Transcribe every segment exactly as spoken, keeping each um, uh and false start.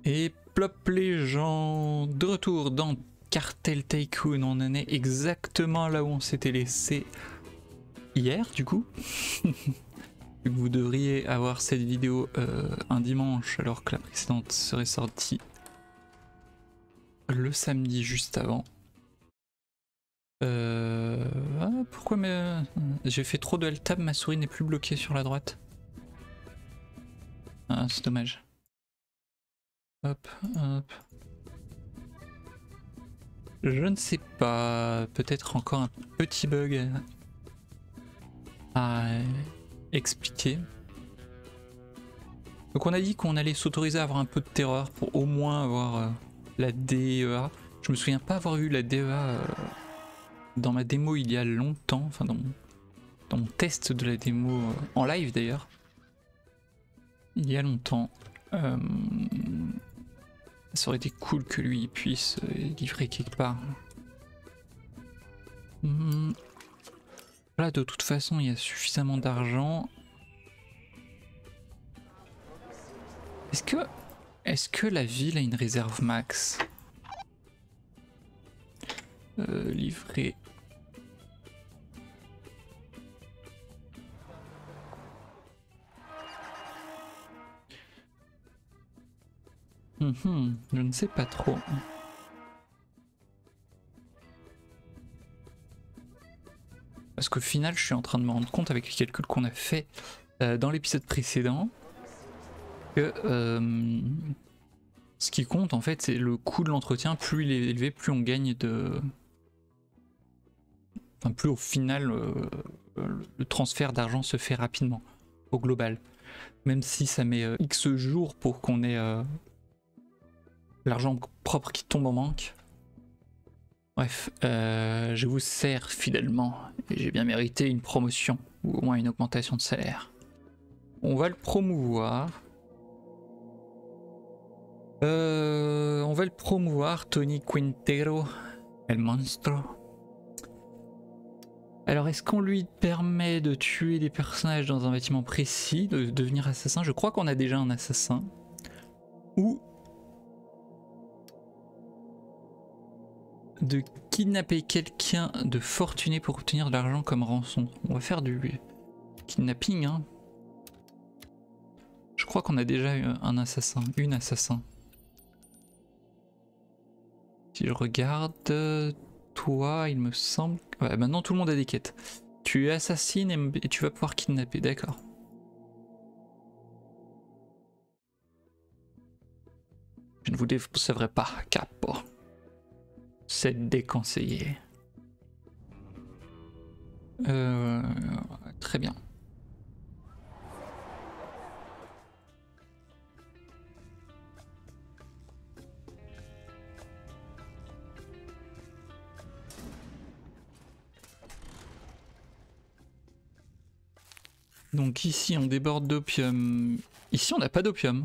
Et plop les gens, de retour dans Cartel Tycoon, on en est exactement là où on s'était laissé hier du coup. Vous devriez avoir cette vidéo euh, un dimanche alors que la précédente serait sortie le samedi juste avant. Euh... Ah, pourquoi mais... J'ai fait trop de Alt-Tab, ma souris n'est plus bloquée sur la droite. Ah, c'est dommage. Hop, hop. Je ne sais pas, peut-être encore un petit bug à expliquer. Donc on a dit qu'on allait s'autoriser à avoir un peu de terreur pour au moins avoir euh, la D E A. Je me souviens pas avoir eu la D E A euh, dans ma démo il y a longtemps, enfin dans mon, dans mon test de la démo euh, en live d'ailleurs. Il y a longtemps. Euh, ça aurait été cool que lui puisse euh, livrer quelque part. Hum. Là de toute façon il y a suffisamment d'argent. Est-ce que, est-ce que la ville a une réserve max? euh, Livré. Mmh, je ne sais pas trop. Parce qu'au final, je suis en train de me rendre compte avec les calculs qu'on a fait euh, dans l'épisode précédent que euh, ce qui compte en fait, c'est le coût de l'entretien. Plus il est élevé, plus on gagne de. Enfin, plus au final, euh, le transfert d'argent se fait rapidement au global. Même si ça met euh, X jours pour qu'on ait euh, l'argent propre qui tombe en manque. Bref, euh, je vous sers fidèlement et j'ai bien mérité une promotion ou au moins une augmentation de salaire. On va le promouvoir. Euh, on va le promouvoir, Tony Quintero, El Monstro. Alors est-ce qu'on lui permet de tuer des personnages dans un bâtiment précis, de devenir assassin? Je crois qu'on a déjà un assassin. Ou de kidnapper quelqu'un de fortuné pour obtenir de l'argent comme rançon. On va faire du kidnapping, hein. Je crois qu'on a déjà eu un assassin, une assassin. Si je regarde, toi, il me semble... Ouais, maintenant tout le monde a des quêtes. Tu assassines et, et tu vas pouvoir kidnapper, d'accord. Je ne vous décevrai pas, capo. C'est déconseillé. Euh, très bien. Donc ici on déborde d'opium. Ici on n'a pas d'opium.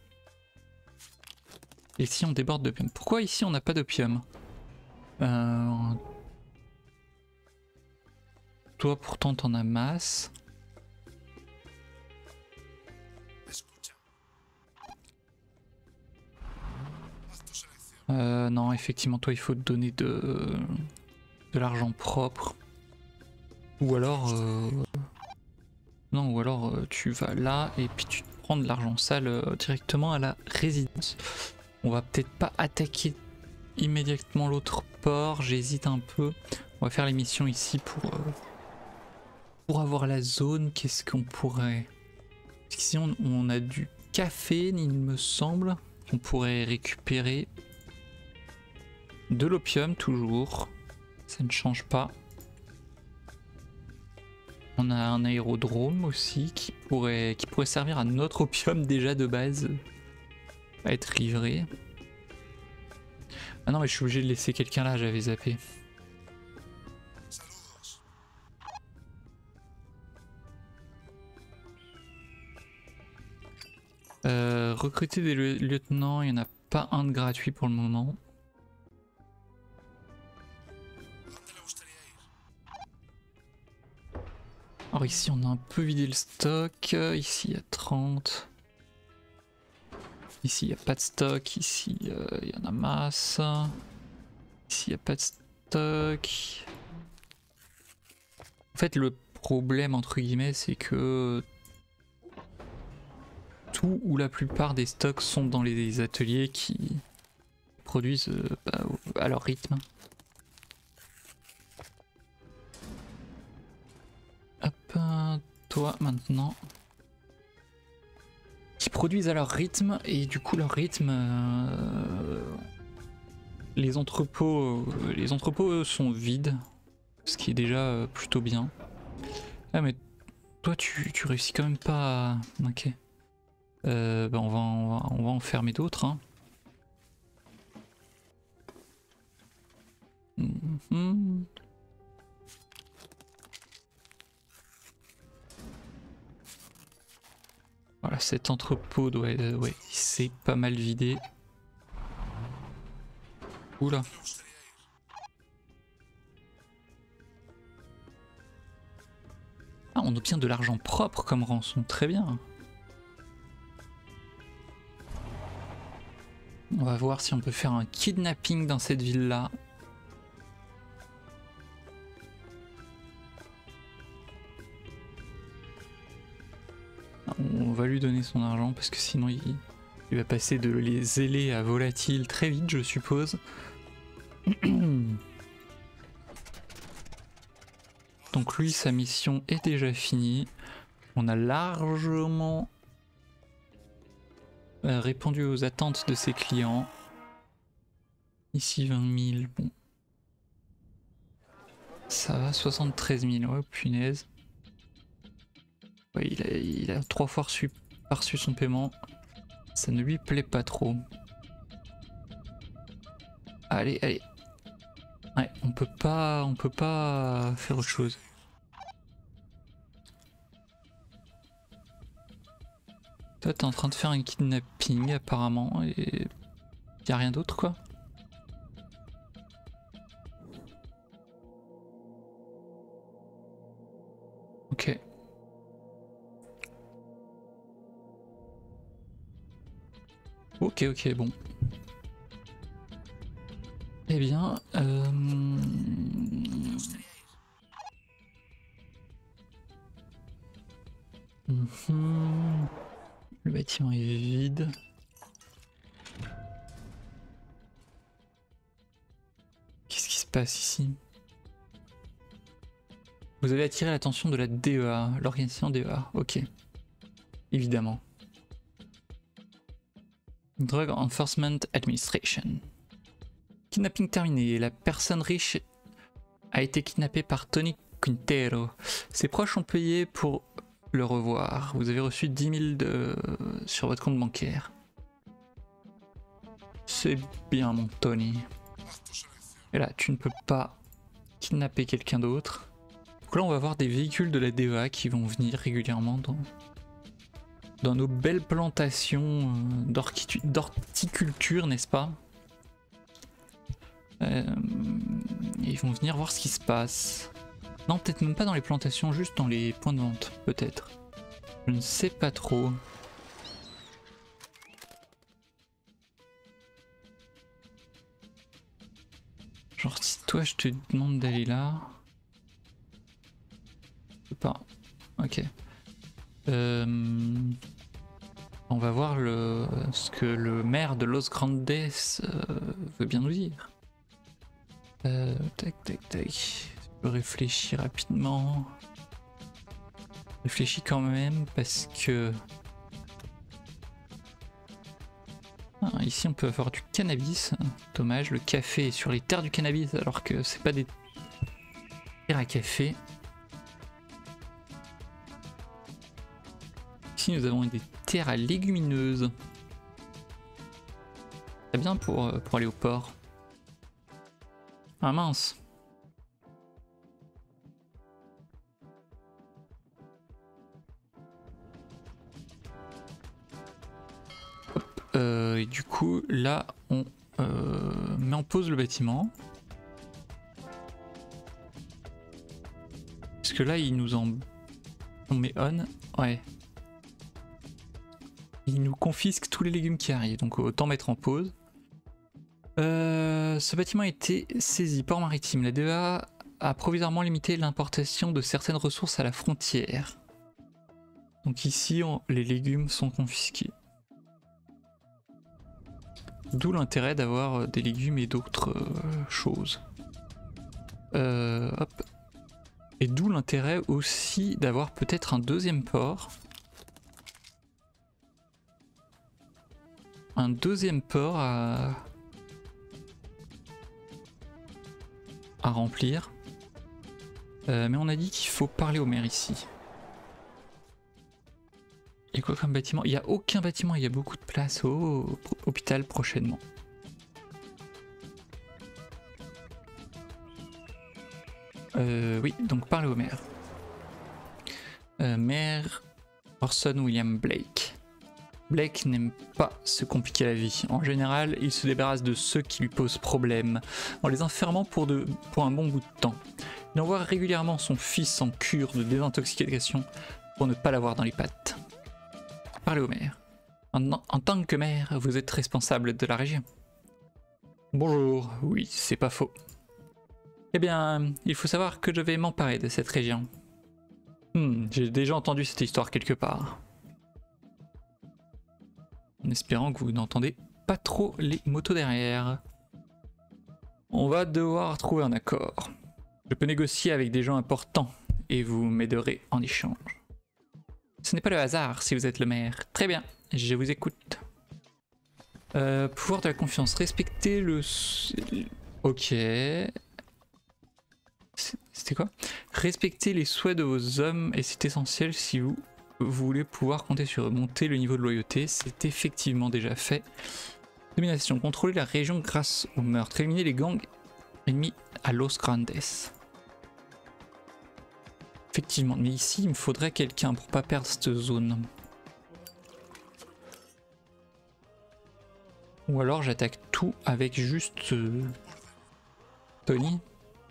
Ici on déborde d'opium. Pourquoi ici on n'a pas d'opium? euh... Toi pourtant t'en as masse. Euh, non, effectivement toi il faut te donner de, de l'argent propre. Ou alors... Euh... Non, ou alors euh, tu vas là et puis tu prends de l'argent sale euh, directement à la résidence. On va peut-être pas attaquer immédiatement l'autre port, j'hésite un peu. On va faire les missions ici pour, euh, pour avoir la zone. Qu'est-ce qu'on pourrait... Parce qu'ici on, on a du café, il me semble. On pourrait récupérer de l'opium toujours. Ça ne change pas. On a un aérodrome aussi qui pourrait, qui pourrait servir à notre opium déjà de base à être livré. Ah non mais je suis obligé de laisser quelqu'un là, j'avais zappé. Euh, recruter des lieutenants, il n'y en a pas un de gratuit pour le moment. Alors ici on a un peu vidé le stock, ici il y a trente. Ici il n'y a pas de stock, ici il euh, y en a masse. Ici il n'y a pas de stock. En fait le problème entre guillemets c'est que tout ou la plupart des stocks sont dans les ateliers qui produisent euh, bah, à leur rythme. Hop, toi maintenant. Qui produisent à leur rythme et du coup leur rythme... Euh, les entrepôts, euh, les entrepôts sont vides, ce qui est déjà euh, plutôt bien. Ah mais toi tu, tu réussis quand même pas à... Ok. Euh, bah on, va, on, va, on va en fermer d'autres. Hein. Mm-hmm. Voilà, cet entrepôt doit être... Ouais, il s'est pas mal vidé. Oula. Ah, on obtient de l'argent propre comme rançon, très bien. On va voir si on peut faire un kidnapping dans cette ville-là. On va lui donner son argent parce que sinon il, il va passer de les zélés à volatiles très vite, je suppose. Donc lui, sa mission est déjà finie. On a largement euh, répondu aux attentes de ses clients. Ici vingt mille, bon. Ça va, soixante-treize mille, ouais, punaise. Ouais, il a, il a trois fois reçu, reçu son paiement. Ça ne lui plaît pas trop. Allez, allez. Ouais, on peut pas, on peut pas faire autre chose. Toi, t'es en train de faire un kidnapping apparemment et y a rien d'autre quoi. Ok. Ok, ok, bon. Eh bien, euh... Mmh. Le bâtiment est vide. Qu'est-ce qui se passe ici? Vous avez attiré l'attention de la D E A, l'organisation D E A, ok. Évidemment. Drug Enforcement Administration. Kidnapping terminé. La personne riche a été kidnappée par Tony Quintero. Ses proches ont payé pour le revoir. Vous avez reçu dix mille de... sur votre compte bancaire. C'est bien mon Tony. Et là, tu ne peux pas kidnapper quelqu'un d'autre. Donc là, on va voir des véhicules de la D E A qui vont venir régulièrement dans, dans nos belles plantations d'horticulture, n'est-ce pas? euh, Ils vont venir voir ce qui se passe. Non, peut-être même pas dans les plantations, juste dans les points de vente, peut-être. Je ne sais pas trop. Genre si toi je te demande d'aller là... Je sais pas. Ok. Euh... On va voir le... ce que le maire de Los Grandes euh, veut bien nous dire. Euh... Tac tac tac. Je peux réfléchir rapidement. Réfléchis quand même parce que... Ah, ici on peut avoir du cannabis, dommage, le café est sur les terres du cannabis alors que c'est pas des terres à café. Ici nous avons des terres à légumineuses. C'est bien pour, pour aller au port. Ah mince. Euh, et du coup, là, on euh, met en pause le bâtiment. Parce que là, il nous en... On met on. Ouais. il nous confisque tous les légumes qui arrivent, donc autant mettre en pause. Euh, ce bâtiment a été saisi, port maritime. La D E A a provisoirement limité l'importation de certaines ressources à la frontière. Donc ici, on, les légumes sont confisqués. D'où l'intérêt d'avoir des légumes et d'autres euh, choses. Euh, hop. Et d'où l'intérêt aussi d'avoir peut-être un deuxième port. Un deuxième port à... à remplir. Euh, mais on a dit qu'il faut parler au maire ici. Il y a quoi comme bâtiment? Il n'y a aucun bâtiment, il y a beaucoup de place au hôpital prochainement. Euh, oui, donc parler au maire. Euh, maire Orson William Blake. Blake n'aime pas se compliquer la vie. En général, il se débarrasse de ceux qui lui posent problème, en les enfermant pour, de, pour un bon bout de temps. Il envoie régulièrement son fils en cure de désintoxication pour ne pas l'avoir dans les pattes. Parlez au maire. En, en tant que maire, vous êtes responsable de la région. Bonjour, oui, c'est pas faux. Eh bien, il faut savoir que je vais m'emparer de cette région. Hmm, j'ai déjà entendu cette histoire quelque part. En espérant que vous n'entendez pas trop les motos derrière. On va devoir trouver un accord. Je peux négocier avec des gens importants et vous m'aiderez en échange. Ce n'est pas le hasard si vous êtes le maire. Très bien, je vous écoute. Euh, pouvoir de la confiance. Respecter le... Ok... C'était quoi? Respecter les souhaits de vos hommes et c'est essentiel si vous, vous voulez pouvoir compter sur eux. Monter le niveau de loyauté, c'est effectivement déjà fait. Domination, contrôler la région grâce au meurtre. Éliminer les gangs ennemis à Los Grandes. Effectivement, mais ici il me faudrait quelqu'un pour pas perdre cette zone. Ou alors j'attaque tout avec juste euh, Tony.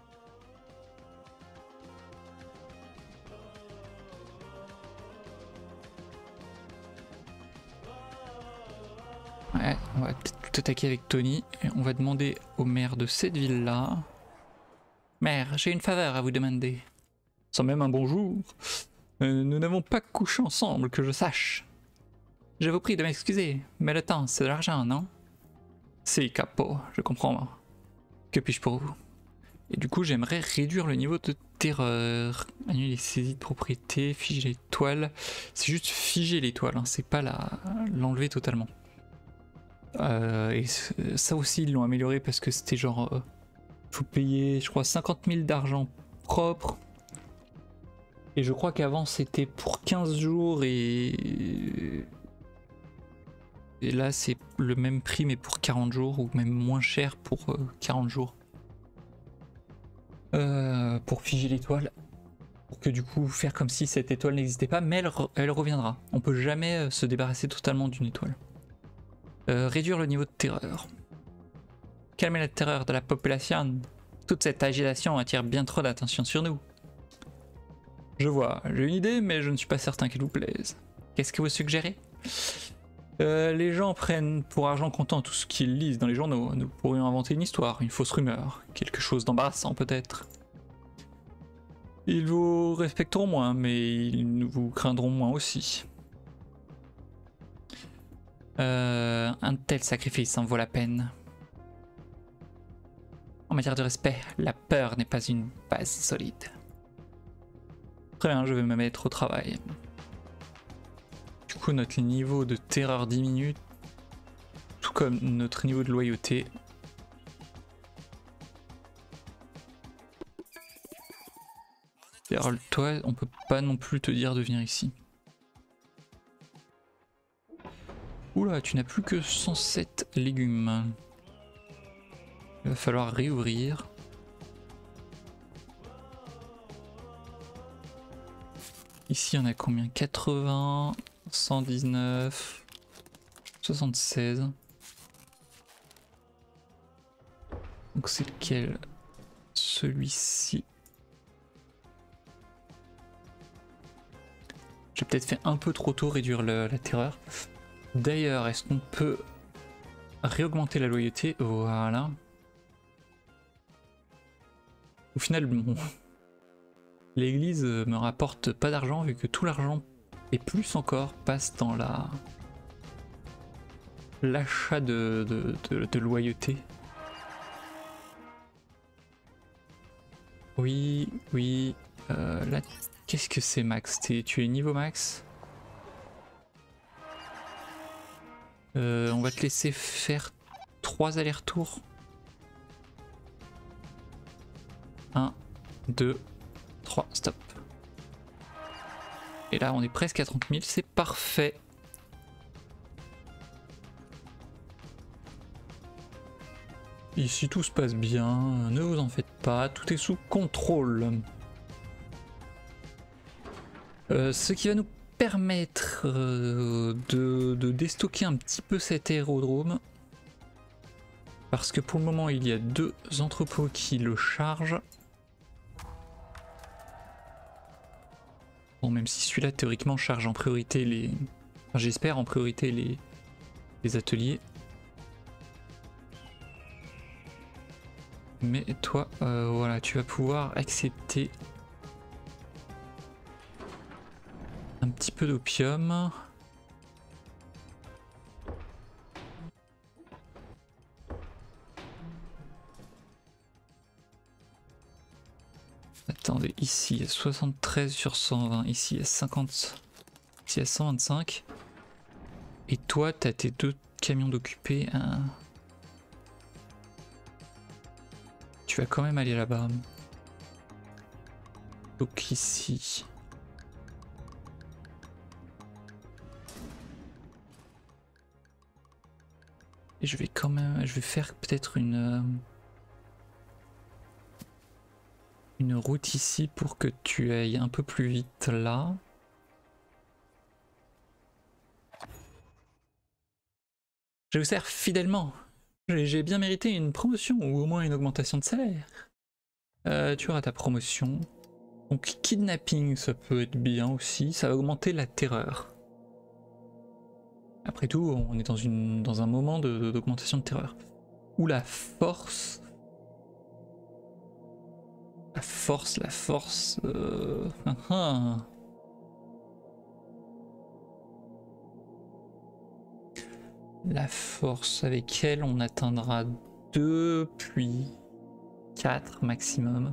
Ouais, on va peut-être tout attaquer avec Tony. Et on va demander au maire de cette ville-là. Maire, j'ai une faveur à vous demander. Sans même un bonjour. Euh, nous n'avons pas couché ensemble, que je sache. Je vous prie de m'excuser, mais le temps, c'est de l'argent, non? Si, capo, je comprends. Que puis-je pour vous? Et du coup, j'aimerais réduire le niveau de terreur. Annuler les saisies de propriété, figer l'étoile. C'est juste figer l'étoile, hein, c'est pas l'enlever totalement. Euh, et ça aussi ils l'ont amélioré parce que c'était genre euh, faut payer je crois cinquante mille d'argent propre et je crois qu'avant c'était pour quinze jours et et là c'est le même prix mais pour quarante jours ou même moins cher pour euh, quarante jours euh, pour figer l'étoile pour que du coup faire comme si cette étoile n'existait pas mais elle, re elle reviendra. On peut jamais se débarrasser totalement d'une étoile. Euh, réduire le niveau de terreur. Calmer la terreur de la population. Toute cette agitation attire bien trop d'attention sur nous. Je vois, j'ai une idée, mais je ne suis pas certain qu'elle vous plaise. Qu'est-ce que vous suggérez? euh, Les gens prennent pour argent comptant tout ce qu'ils lisent dans les journaux. Nous pourrions inventer une histoire, une fausse rumeur, quelque chose d'embarrassant peut-être. Ils vous respecteront moins, mais ils vous craindront moins aussi. Euh, un tel sacrifice en vaut la peine. En matière de respect, la peur n'est pas une base solide. Très bien, je vais me mettre au travail. Du coup, notre niveau de terreur diminue, tout comme notre niveau de loyauté. D'ailleurs, toi, on peut pas non plus te dire de venir ici. Oula, tu n'as plus que cent sept légumes. Il va falloir réouvrir. Ici, on a combien? quatre-vingts, cent dix-neuf, soixante-seize. Donc c'est lequel? Celui-ci. J'ai peut-être fait un peu trop tôt réduire le, la terreur. D'ailleurs, est-ce qu'on peut réaugmenter la loyauté? Voilà. Au final, bon, l'église me rapporte pas d'argent vu que tout l'argent et plus encore passe dans la l'achat de, de, de, de loyauté. Oui, oui. Euh, là, qu'est-ce que c'est max? Es, tu es niveau max? euh, On va te laisser faire trois allers-retours. un, deux, trois, stop. Et là on est presque à trente mille, c'est parfait. Ici tout se passe bien, ne vous en faites pas, tout est sous contrôle. Euh, ce qui va nous permettre euh, de, de déstocker un petit peu cet aérodrome. Parce que pour le moment il y a deux entrepôts qui le chargent. Bon, même si celui-là théoriquement charge en priorité les... Enfin, j'espère en priorité les, les ateliers. Mais toi, euh, voilà, tu vas pouvoir accepter un petit peu d'opium. Attendez, ici il y a soixante-treize sur cent vingt, ici il y a cinquante, ici il y a cent vingt-cinq. Et toi, t'as tes deux camions d'occupés. Hein. Tu vas quand même aller là-bas. Donc ici. Et je vais quand même, je vais faire peut-être une une route ici pour que tu ailles un peu plus vite là. Je vous sers fidèlement. J'ai bien mérité une promotion ou au moins une augmentation de salaire. Euh, tu auras ta promotion. Donc kidnapping, ça peut être bien aussi. Ça va augmenter la terreur. Après tout, on est dans, une, dans un moment d'augmentation de, de terreur. Ou la force. La force, la force. Euh... Ah, ah. La force avec elle, on atteindra deux puis quatre maximum.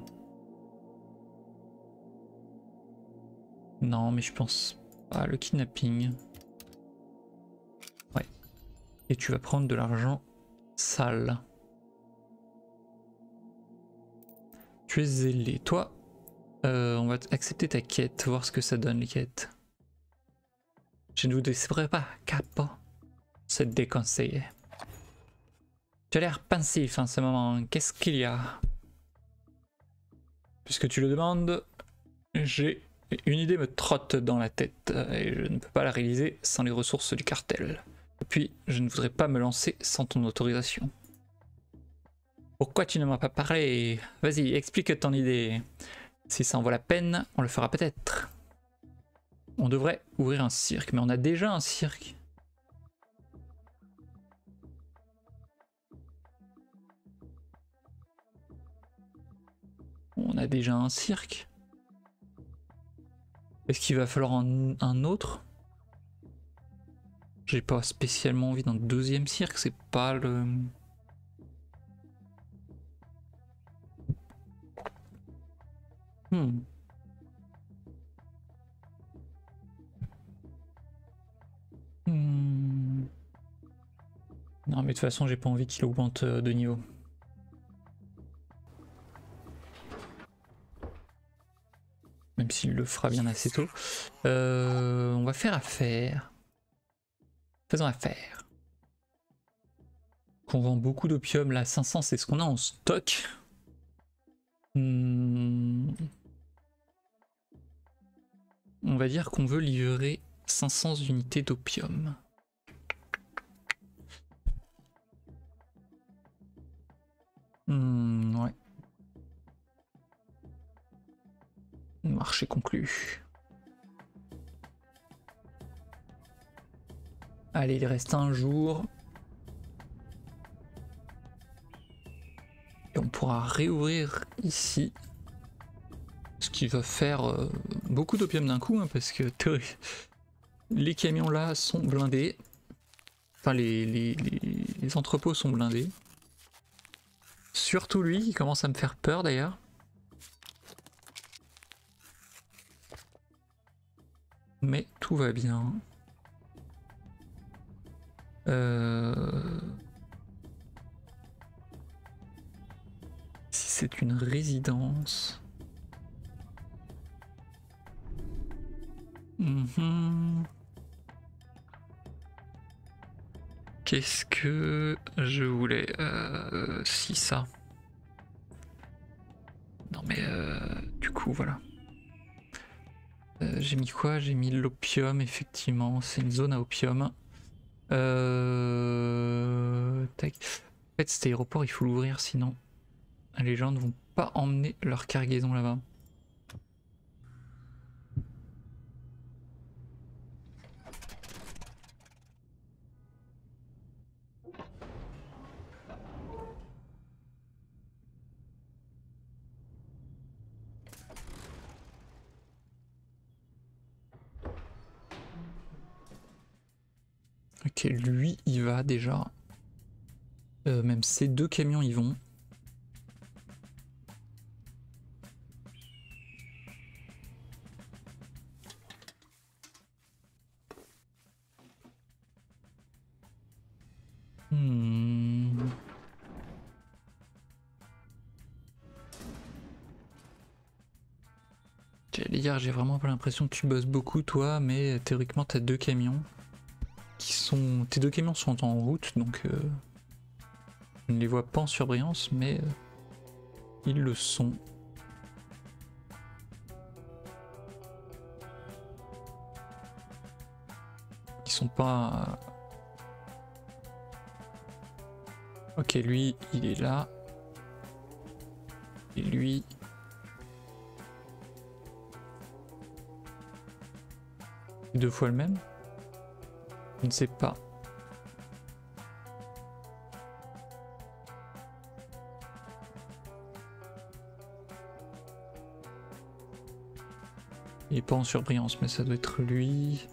Non, mais je pense pas. Le kidnapping. Ouais. Et tu vas prendre de l'argent sale. Tu es zélé. Toi, euh, on va accepter ta quête, voir ce que ça donne les quêtes. Je ne vous décevrai pas, Capo. C'est déconseillé. Tu as l'air pensif en ce moment. Qu'est-ce qu'il y a? Puisque tu le demandes, j'ai une idée me trotte dans la tête et je ne peux pas la réaliser sans les ressources du cartel. Et puis, je ne voudrais pas me lancer sans ton autorisation. Pourquoi tu ne m'as pas parlé? Vas-y, explique ton idée. Si ça en vaut la peine, on le fera peut-être. On devrait ouvrir un cirque, mais on a déjà un cirque. On a déjà un cirque. Est-ce qu'il va falloir un, un autre? J'ai pas spécialement envie d'un deuxième cirque, c'est pas le... Hmm. Hmm. Non mais de toute façon j'ai pas envie qu'il augmente de niveau. Même s'il le fera bien assez tôt. Euh, on va faire affaire. Faisons affaire. On vend beaucoup d'opium là, cinq cents c'est ce qu'on a en stock. Hmm. On va dire qu'on veut livrer cinq cents unités d'opium. Hmm, ouais. Marché conclu. Allez, il reste un jour. Et on pourra réouvrir ici. Ce qui va faire euh, beaucoup d'opium d'un coup, hein, parce que les camions là sont blindés. Enfin, les, les, les, les entrepôts sont blindés. Surtout lui, qui commence à me faire peur d'ailleurs. Mais tout va bien. Euh... Si c'est une résidence... Mmh. Qu'est-ce que je voulais euh, Si ça. Non mais euh, du coup voilà. Euh, j'ai mis quoi? J'ai mis l'opium, effectivement. C'est une zone à opium. Euh... Tac. En fait cet aéroport il faut l'ouvrir sinon les gens ne vont pas emmener leur cargaison là-bas. Ok, lui il va déjà. Euh, même ces deux camions y vont. Hmm. J'allais dire, j'ai vraiment pas l'impression que tu bosses beaucoup toi, mais théoriquement t'as deux camions qui sont... Tes deux camions sont en route, donc euh... je ne les vois pas en surbrillance, mais euh... ils le sont. Ils sont pas... Ok, lui, il est là. Et lui... Deux fois le même? Je ne sais pas. Il est pas en surbrillance, mais ça doit être lui.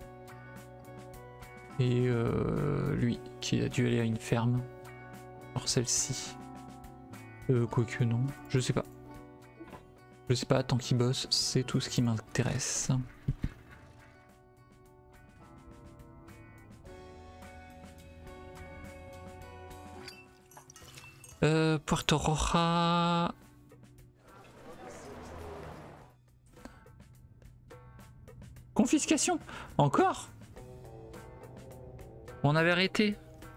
Et euh, lui, qui a dû aller à une ferme. Alors celle-ci. Euh, quoique non, je sais pas. Je sais pas, tant qu'il bosse, c'est tout ce qui m'intéresse. Euh, Puerto Roja... Confiscation? Encore? On avait arrêté.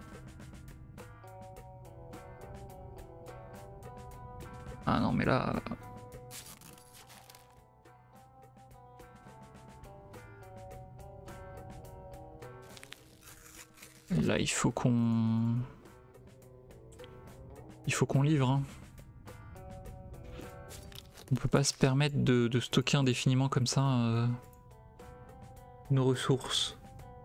Ah non mais là... Là il faut qu'on... Il faut qu'on livre. Hein. On peut pas se permettre de, de stocker indéfiniment comme ça euh, nos ressources.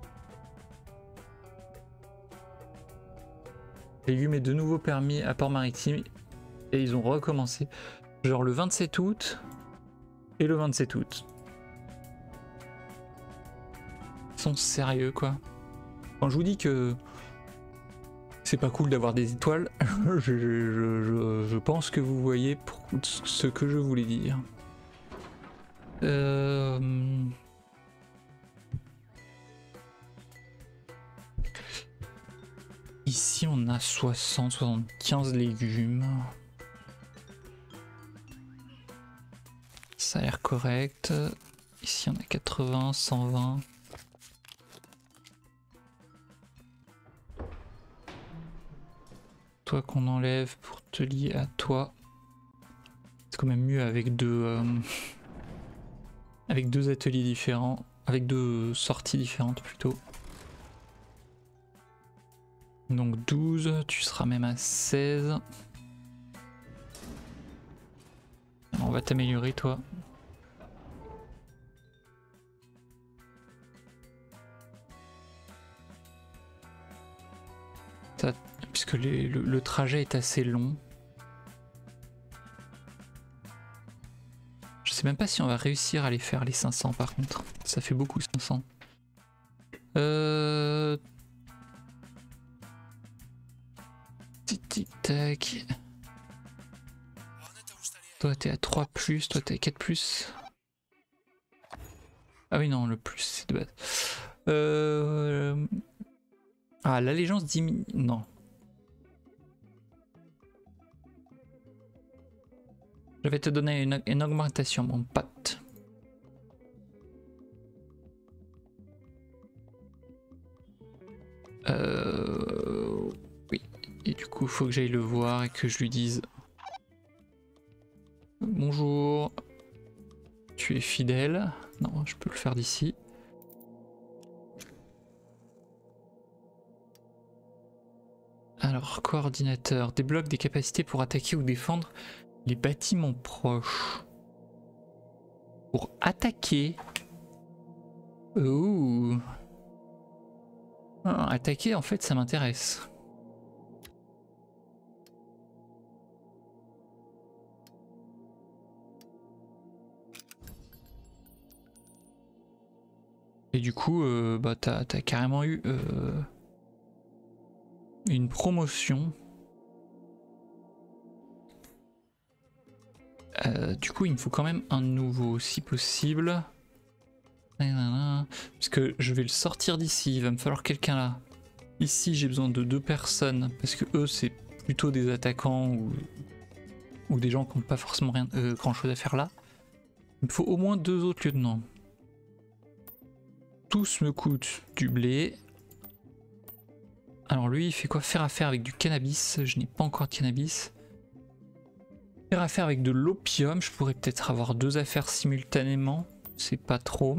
J'ai eu mes deux nouveaux permis à Port-Maritime et ils ont recommencé. Genre le vingt-sept août et le vingt-sept août. Ils sont sérieux quoi. Quand je vous dis que c'est pas cool d'avoir des étoiles, je, je, je, je pense que vous voyez pour ce que je voulais dire. Euh... Ici on a soixante soixante-quinze légumes. Ça a l'air correct. Ici on a quatre-vingts, cent vingt. Toi qu'on enlève pour te lier à toi. C'est quand même mieux avec deux, euh, avec deux ateliers différents, avec deux sorties différentes plutôt. Donc douze, tu seras même à seize. On va t'améliorer toi. Ça, puisque les, le, le trajet est assez long. Je sais même pas si on va réussir à les faire les cinq cents par contre. Ça fait beaucoup cinq cents. Euh... Tic tic tac. Toi t'es à trois plus, toi t'es à quatre plus. Ah oui non, le plus c'est de base. Euh... Ah, l'allégeance diminue... Non. Je vais te donner une, une augmentation, mon pote. Euh... Oui. Et du coup, il faut que j'aille le voir et que je lui dise... Bonjour. Tu es fidèle. Non, je peux le faire d'ici. Alors, coordinateur. Débloque des capacités pour attaquer ou défendre les bâtiments proches. Pour attaquer. Ouh. Ah, attaquer, en fait, ça m'intéresse. Et du coup, euh, bah, t'as t'as carrément eu euh, une promotion. Euh, du coup, il me faut quand même un nouveau, si possible. Parce que je vais le sortir d'ici, il va me falloir quelqu'un là. Ici, j'ai besoin de deux personnes, parce que eux, c'est plutôt des attaquants ou, ou des gens qui n'ont pas forcément rien, euh, grand chose à faire là. Il me faut au moins deux autres lieutenants. Tous me coûtent du blé. Alors lui, il fait quoi? Faire affaire avec du cannabis. Je n'ai pas encore de cannabis. Faire affaire avec de l'opium. Je pourrais peut-être avoir deux affaires simultanément. C'est pas trop.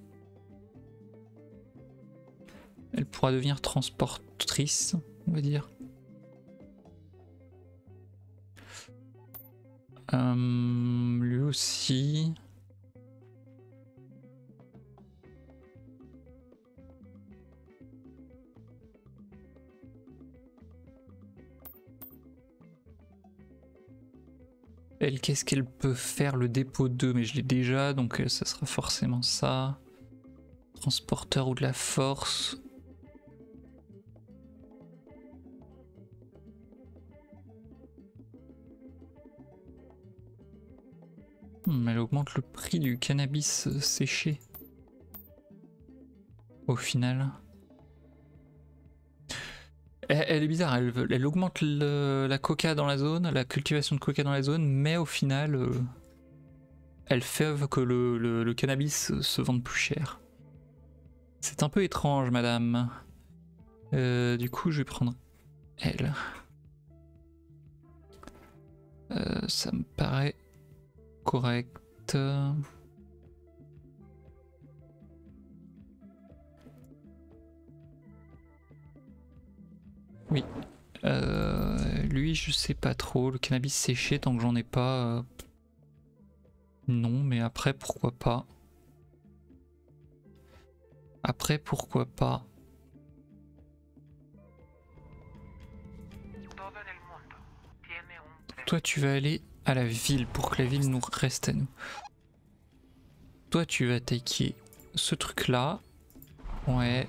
Elle pourra devenir transportrice, on va dire. Euh, lui aussi. Elle, qu'est-ce qu'elle peut faire? Le dépôt deux, mais je l'ai déjà, donc ça sera forcément ça. Transporteur ou de la force. Hmm, elle augmente le prix du cannabis séché. Au final. Elle, elle est bizarre, elle, elle augmente le, la coca dans la zone, la cultivation de coca dans la zone, mais au final, euh, elle fait que le, le, le cannabis se vende plus cher. C'est un peu étrange, madame. Euh, du coup, je vais prendre elle. Euh, ça me paraît correct. Oui. Euh, lui, je sais pas trop. Le cannabis séché, tant que j'en ai pas. Euh... Non, mais après, pourquoi pas. Après, pourquoi pas. Toi, tu vas aller à la ville pour que la ville nous reste à nous. Toi, tu vas attaquer ce truc-là. Ouais.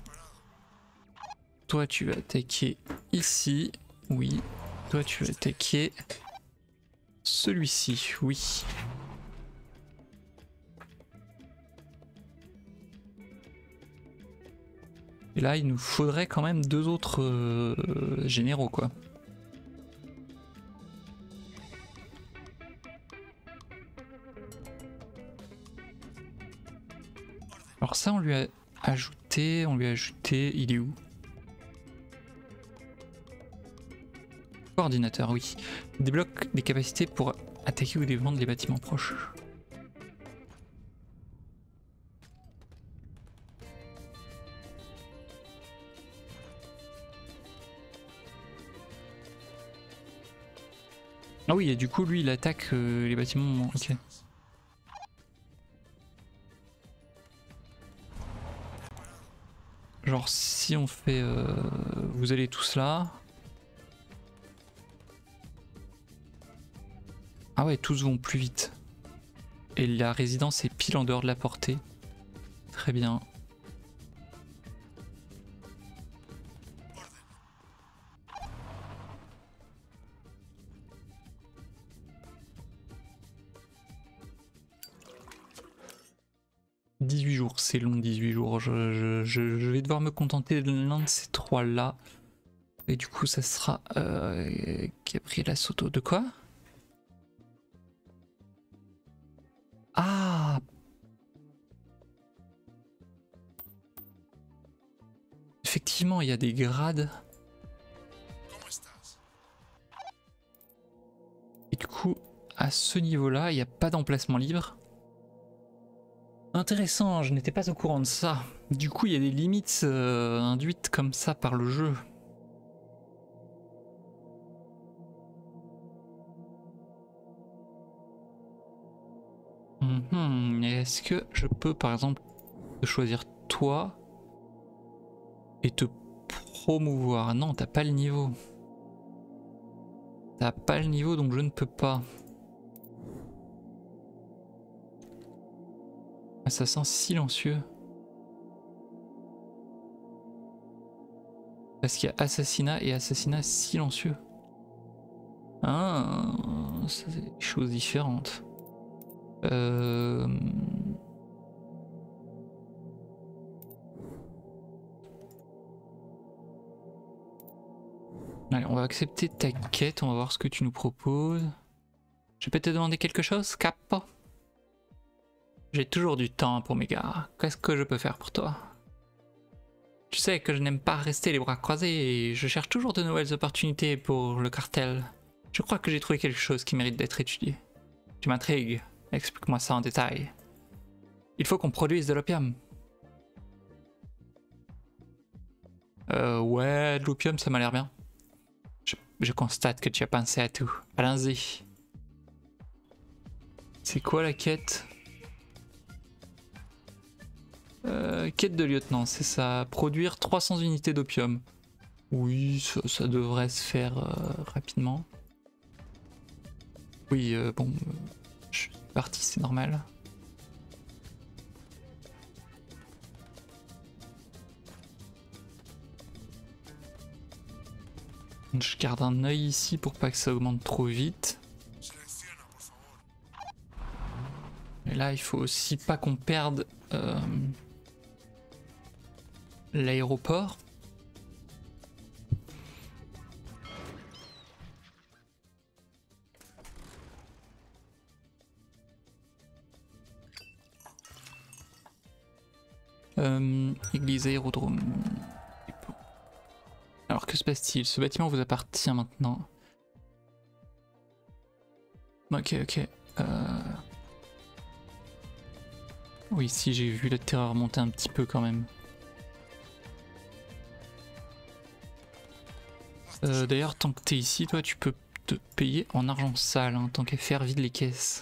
Toi, tu vas attaquer ici. Oui. Toi, tu vas attaquer celui-ci. Oui. Et là, il nous faudrait quand même deux autres euh, généraux, quoi. Alors ça, on lui a ajouté, on lui a ajouté, il est où? Coordinateur, oui. Débloque des capacités pour attaquer ou défendre les bâtiments proches. Ah oui, et du coup, lui, il attaque euh, les bâtiments. Ok. Genre Alors si on fait... Euh, vous allez tous là. Ah ouais, tous vont plus vite. Et la résidence est pile en dehors de la portée. Très bien. dix-huit jours, c'est long, dix-huit jours. Je, je, je, je vais devoir me contenter de l'un de ces trois-là. Et du coup, ça sera... Euh, Gabriela Soto. De quoi? Ah! Effectivement, il y a des grades. Et du coup, à ce niveau-là, il n'y a pas d'emplacement libre. Intéressant, je n'étais pas au courant de ça. Du coup, il y a des limites euh, induites comme ça par le jeu. Mmh. Est-ce que je peux, par exemple, choisir toi et te promouvoir? Non, t'as pas le niveau. T'as pas le niveau, donc je ne peux pas. Assassin silencieux. Parce qu'il y a assassinat et assassinat silencieux. Ah, c'est des choses différentes. Euh... Allez, on va accepter ta quête, on va voir ce que tu nous proposes. Je peux te demander quelque chose, Cap? J'ai toujours du temps pour mes gars. Qu'est-ce que je peux faire pour toi? Tu sais que je n'aime pas rester les bras croisés et je cherche toujours de nouvelles opportunités pour le cartel. Je crois que j'ai trouvé quelque chose qui mérite d'être étudié. Tu m'intrigues, explique-moi ça en détail. Il faut qu'on produise de l'opium. Euh, ouais, de l'opium ça m'a l'air bien. Je, je constate que tu as pensé à tout. Allons-y. C'est quoi la quête? Euh, quête de lieutenant, c'est ça. Produire trois cents unités d'opium. Oui, ça, ça devrait se faire euh, rapidement. Oui, euh, bon, euh, je suis parti, c'est normal. Je garde un œil ici pour pas que ça augmente trop vite. Et là, il faut aussi pas qu'on perde euh, l'aéroport. Euh, église, aérodrome. Alors que se passe-t-il? Ce bâtiment vous appartient maintenant. Ok, ok. Euh... Oui, si j'ai vu la terreur monter un petit peu quand même. Euh, D'ailleurs, tant que t'es ici, toi, tu peux te payer en argent sale, hein, tant qu'à faire vide les caisses.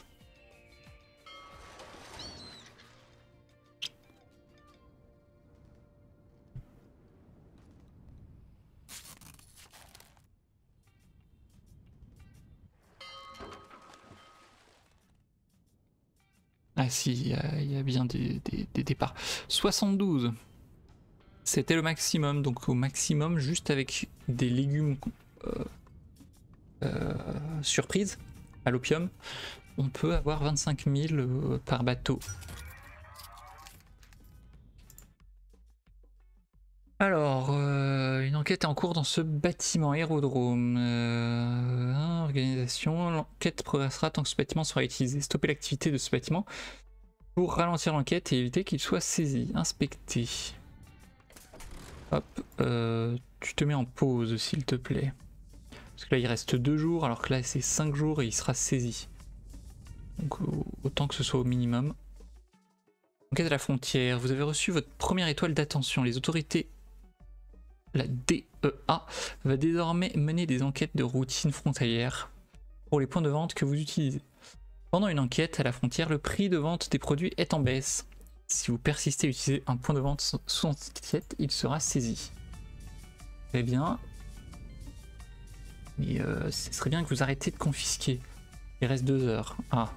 Ah si, il y, y a bien des, des, des départs. soixante-douze. C'était le maximum, donc au maximum, juste avec des légumes euh, euh, surprise à l'opium, on peut avoir vingt-cinq mille euh, par bateau. Alors, euh, une enquête est en cours dans ce bâtiment aérodrome. Euh, organisation, l'enquête progressera tant que ce bâtiment sera utilisé. Stopper l'activité de ce bâtiment pour ralentir l'enquête et éviter qu'il soit saisi. Inspecter. Hop, euh, tu te mets en pause s'il te plaît. Parce que là il reste deux jours alors que là c'est cinq jours et il sera saisi. Donc autant que ce soit au minimum. Enquête à la frontière, vous avez reçu votre première étoile d'attention. Les autorités, la D E A, va désormais mener des enquêtes de routine frontalière pour les points de vente que vous utilisez. Pendant une enquête à la frontière, le prix de vente des produits est en baisse. Si vous persistez à utiliser un point de vente sous son étiquette, il sera saisi. Très bien. Mais euh, ce serait bien que vous arrêtiez de confisquer. Il reste deux heures. Ah.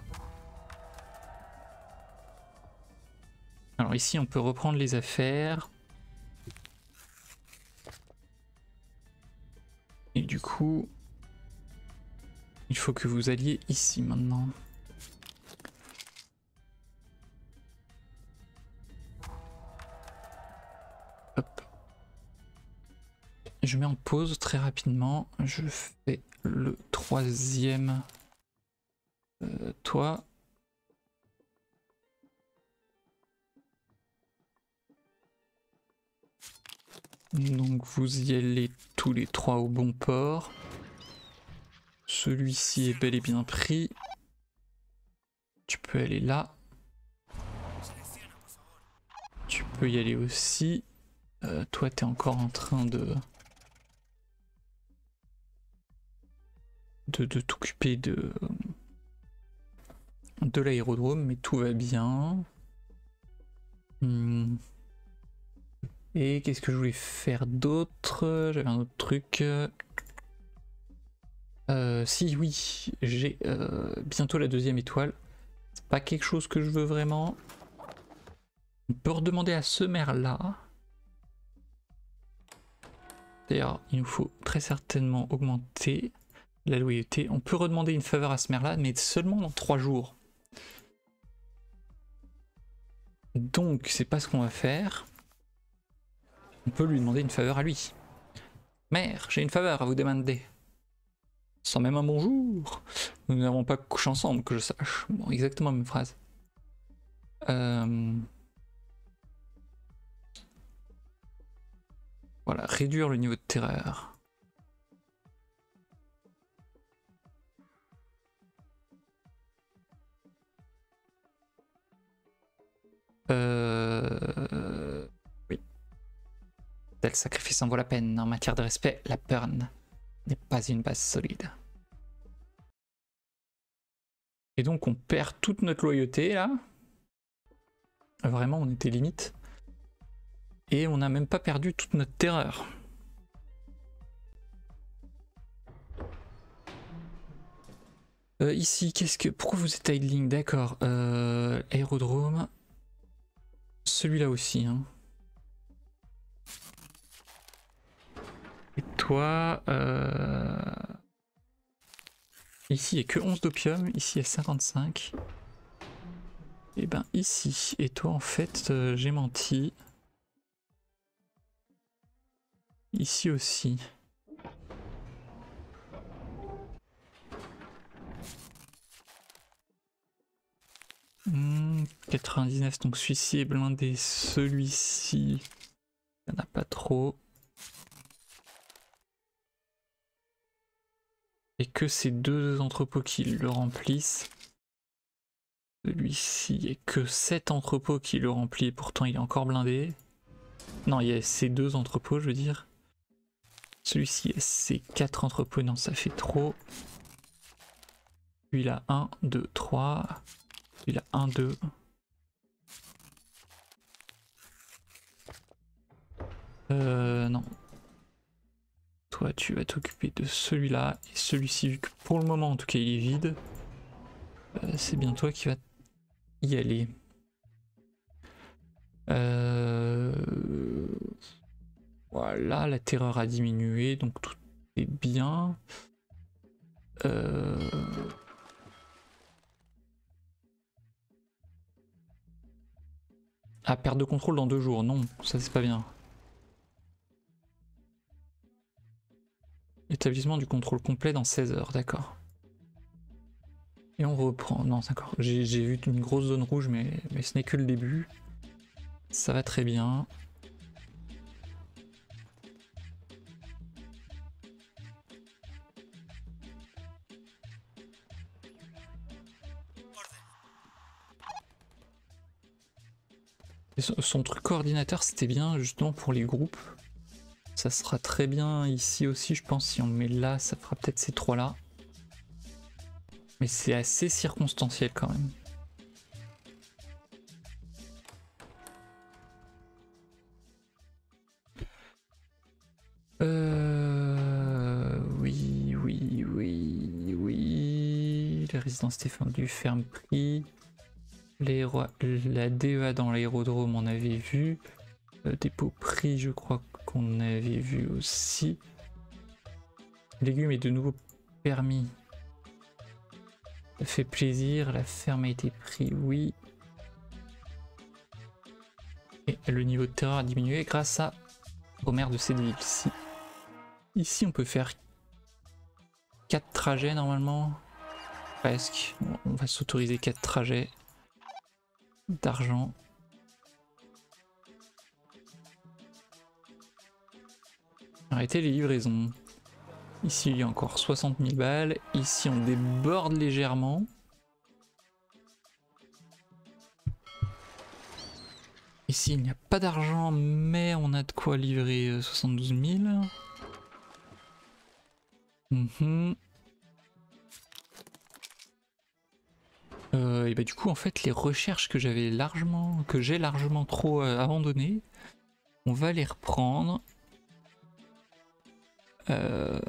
Alors ici, on peut reprendre les affaires. Et du coup, il faut que vous alliez ici maintenant. Hop. Je mets en pause très rapidement. Je fais le troisième. Euh, toi. Donc vous y allez tous les trois au bon port. Celui-ci est bel et bien pris. Tu peux aller là. Tu peux y aller aussi. Euh, toi t'es encore en train de... de, de t'occuper de... de l'aérodrome, mais tout va bien. Hmm. Et qu'est-ce que je voulais faire d'autre? J'avais un autre truc. Euh, si, oui, j'ai euh, bientôt la deuxième étoile. C'est pas quelque chose que je veux vraiment. On peut redemander à ce maire-là. D'ailleurs, il nous faut très certainement augmenter la loyauté. On peut redemander une faveur à ce maire-là, mais seulement dans trois jours. Donc, c'est pas ce qu'on va faire. On peut lui demander une faveur à lui. Mère, j'ai une faveur à vous demander. Sans même un bonjour. Nous n'avons pas couché ensemble, que je sache. Bon, exactement la même phrase. Euh... Voilà, réduire le niveau de terreur. Euh... Oui. Tel sacrifice en vaut la peine. En matière de respect, la peur n'est pas une base solide. Et donc on perd toute notre loyauté là. Vraiment, on était limite. Et on n'a même pas perdu toute notre terreur. Euh, ici, qu'est-ce que... Pourquoi vous êtes idling? D'accord. Euh, aérodrome. Celui-là aussi. Hein. Et toi... Euh... Ici, il n'y a que onze d'opium. Ici, il y a cinquante-cinq. Et ben ici. Et toi, en fait, euh, j'ai menti. Ici aussi. Mmh, quatre-vingt-dix-neuf, donc celui-ci est blindé. Celui-ci, il n'y en a pas trop. Et que ces deux entrepôts qui le remplissent. Celui-ci, il n'y a que sept entrepôts qui le remplissent, pourtant il est encore blindé. Non, il y a ces deux entrepôts, je veux dire. Celui-ci, c'est quatre entrepôts, non, ça fait trop. Celui-là, un, deux, trois. Celui-là, un, deux. Euh, non. Toi, tu vas t'occuper de celui-là. Et celui-ci, vu que pour le moment, en tout cas, il est vide. Euh, c'est bien toi qui vas y aller. Euh... Voilà, la terreur a diminué, donc tout est bien. Euh... Ah, perte de contrôle dans deux jours, non, ça c'est pas bien. Établissement du contrôle complet dans seize heures, d'accord. Et on reprend, non d'accord, j'ai vu une grosse zone rouge, mais, mais ce n'est que le début. Ça va très bien. Et son, son truc coordinateur, c'était bien justement pour les groupes. Ça sera très bien ici aussi, je pense. Si on le met là, ça fera peut-être ces trois-là. Mais c'est assez circonstanciel quand même. la résidence défendue, ferme prix. La D E A dans l'aérodrome, on avait vu. Euh, dépôt prix, je crois qu'on avait vu aussi. Légumes est de nouveau permis. Ça fait plaisir. La ferme a été pris, oui. Et le niveau de terreur a diminué grâce à au maire de cette ville. Ici, ici on peut faire quatre trajets normalement. Presque. On va s'autoriser quatre trajets d'argent. Arrêtez les livraisons. Ici il y a encore soixante mille balles. Ici on déborde légèrement. Ici il n'y a pas d'argent mais on a de quoi livrer soixante-douze mille. Mmh. Euh, et bah du coup en fait les recherches que j'avais largement, que j'ai largement trop euh, abandonnées, on va les reprendre. Euh...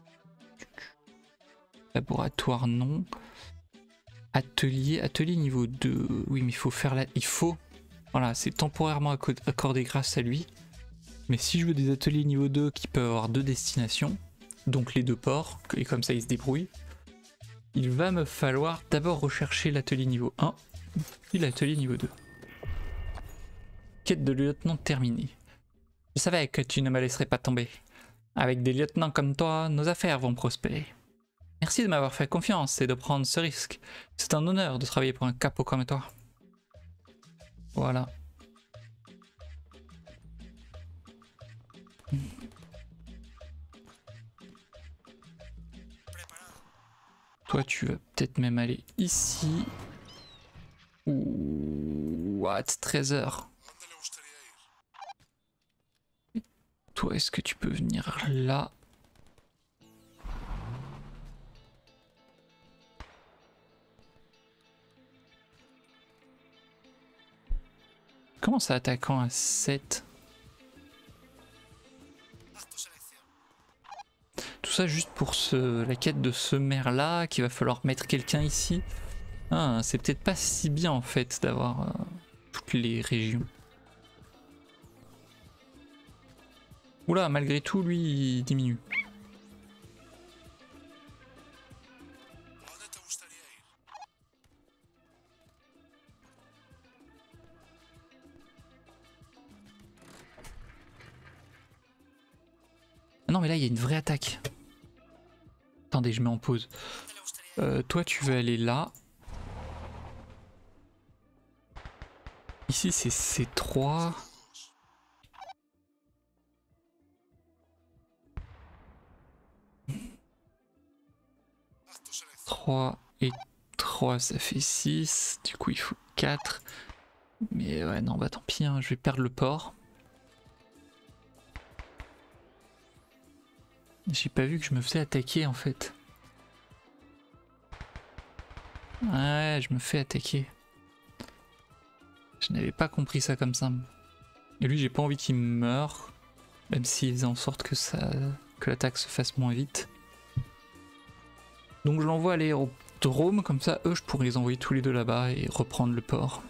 Laboratoire non. Atelier, atelier niveau deux. Oui mais il faut faire la... Il faut... Voilà, c'est temporairement accordé grâce à lui. Mais si je veux des ateliers niveau deux qui peuvent avoir deux destinations, donc les deux ports, et comme ça ils se débrouillent, il va me falloir d'abord rechercher l'atelier niveau un, puis l'atelier niveau deux. Quête de lieutenant terminée. Je savais que tu ne me laisserais pas tomber. Avec des lieutenants comme toi, nos affaires vont prospérer. Merci de m'avoir fait confiance et de prendre ce risque. C'est un honneur de travailler pour un capot comme toi. Voilà. Toi, tu vas peut-être même aller ici. Ouh, what, treize heures. Toi, est-ce que tu peux venir là? Comment ça attaquant à sept? Tout ça juste pour ce, la quête de ce maire là, qu'il va falloir mettre quelqu'un ici. Ah, c'est peut-être pas si bien en fait d'avoir euh, toutes les régions. Oula, malgré tout, lui, il diminue. Non mais là il y a une vraie attaque. Attendez, je mets en pause. Euh, toi tu veux aller là. Ici c'est C trois. trois et trois ça fait six. Du coup il faut quatre. Mais ouais non bah tant pis, hein, je vais perdre le port. J'ai pas vu que je me faisais attaquer en fait. Ouais, je me fais attaquer. Je n'avais pas compris ça comme ça. Et lui, j'ai pas envie qu'il meure. Même s'il faisait en sorte que ça, que l'attaque se fasse moins vite. Donc je l'envoie à l'aérodrome, comme ça, eux, je pourrais les envoyer tous les deux là-bas et reprendre le port.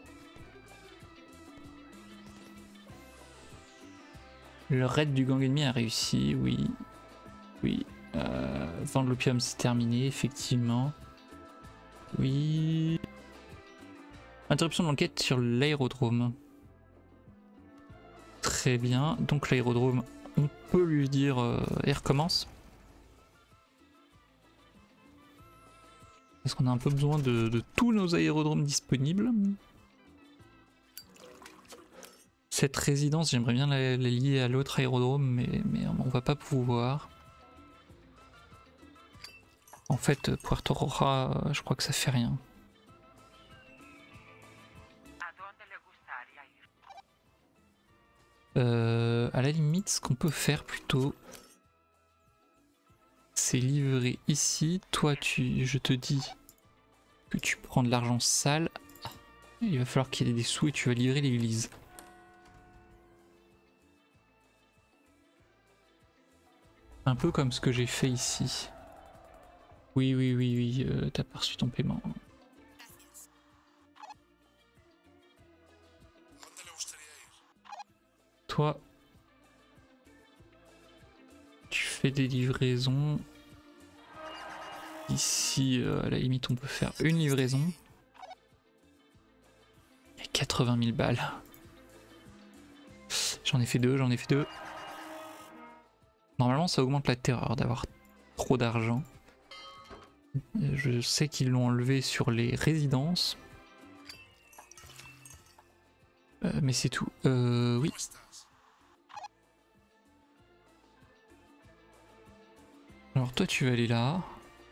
Le raid du gang ennemi a réussi, oui. Oui. Euh, vendre l'opium, c'est terminé, effectivement. Oui. Interruption de l'enquête sur l'aérodrome. Très bien. Donc l'aérodrome, on peut lui dire... Euh, et recommence. Est-ce qu'on a un peu besoin de, de tous nos aérodromes disponibles? Cette résidence, j'aimerais bien la, la lier à l'autre aérodrome, mais, mais on va pas pouvoir. En fait, Puerto Roja, je crois que ça fait rien. Euh, à la limite, ce qu'on peut faire plutôt, c'est livrer ici. Toi, tu, je te dis que tu prends de l'argent sale. Il va falloir qu'il y ait des sous et tu vas livrer l'église. Un peu comme ce que j'ai fait ici. Oui, oui, oui, oui, euh, t'as pas reçu ton paiement. Toi, tu fais des livraisons. Ici, euh, à la limite, on peut faire une livraison. Il y a quatre-vingt mille balles. J'en ai fait deux, j'en ai fait deux. Normalement, ça augmente la terreur d'avoir trop d'argent. Je sais qu'ils l'ont enlevé sur les résidences. Euh, mais c'est tout. Euh, oui. Alors toi, tu vas aller là.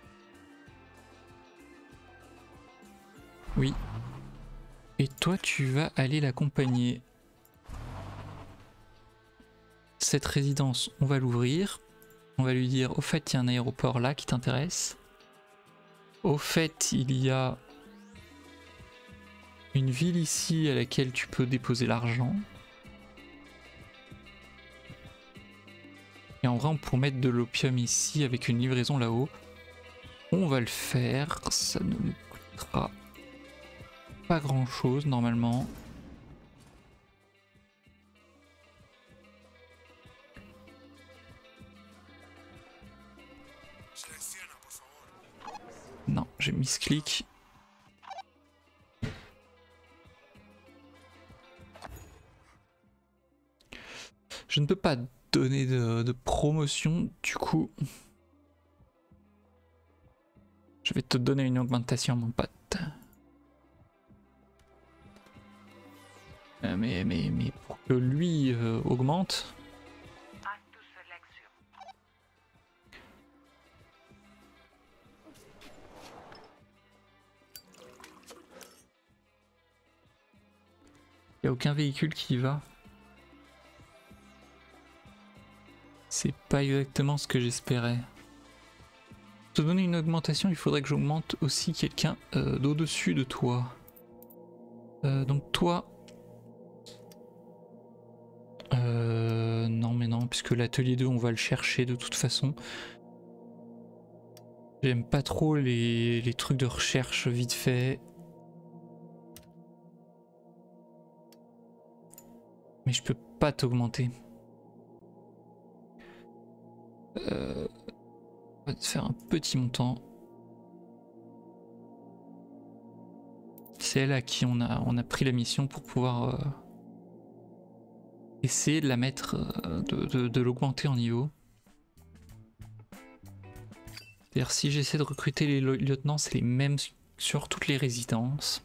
Oui. Et toi, tu vas aller l'accompagner. Cette résidence, on va l'ouvrir. On va lui dire, au fait, il y a un aéroport là qui t'intéresse. Au fait, il y a une ville ici à laquelle tu peux déposer l'argent. Et en vrai, on pourrait mettre de l'opium ici avec une livraison là-haut. On va le faire. Ça ne nous coûtera pas grand-chose normalement. Non, j'ai mis ce clic. Je ne peux pas donner de, de promotion, du coup. Je vais te donner une augmentation, mon pote. Euh, mais, mais, mais pour que lui euh, augmente. Il n'y a aucun véhicule qui y va. C'est pas exactement ce que j'espérais. Pour te donner une augmentation, il faudrait que j'augmente aussi quelqu'un euh, d'au-dessus de toi. Euh, donc toi... Euh, non mais non, puisque l'atelier deux on va le chercher de toute façon. J'aime pas trop les, les trucs de recherche vite fait. Mais je peux pas t'augmenter. Euh, on va te faire un petit montant. C'est elle à qui on a, on a pris la mission pour pouvoir euh, essayer de la mettre, euh, de, de, de l'augmenter en niveau. C'est-à-dire si j'essaie de recruter les lieutenants, c'est les mêmes sur toutes les résidences.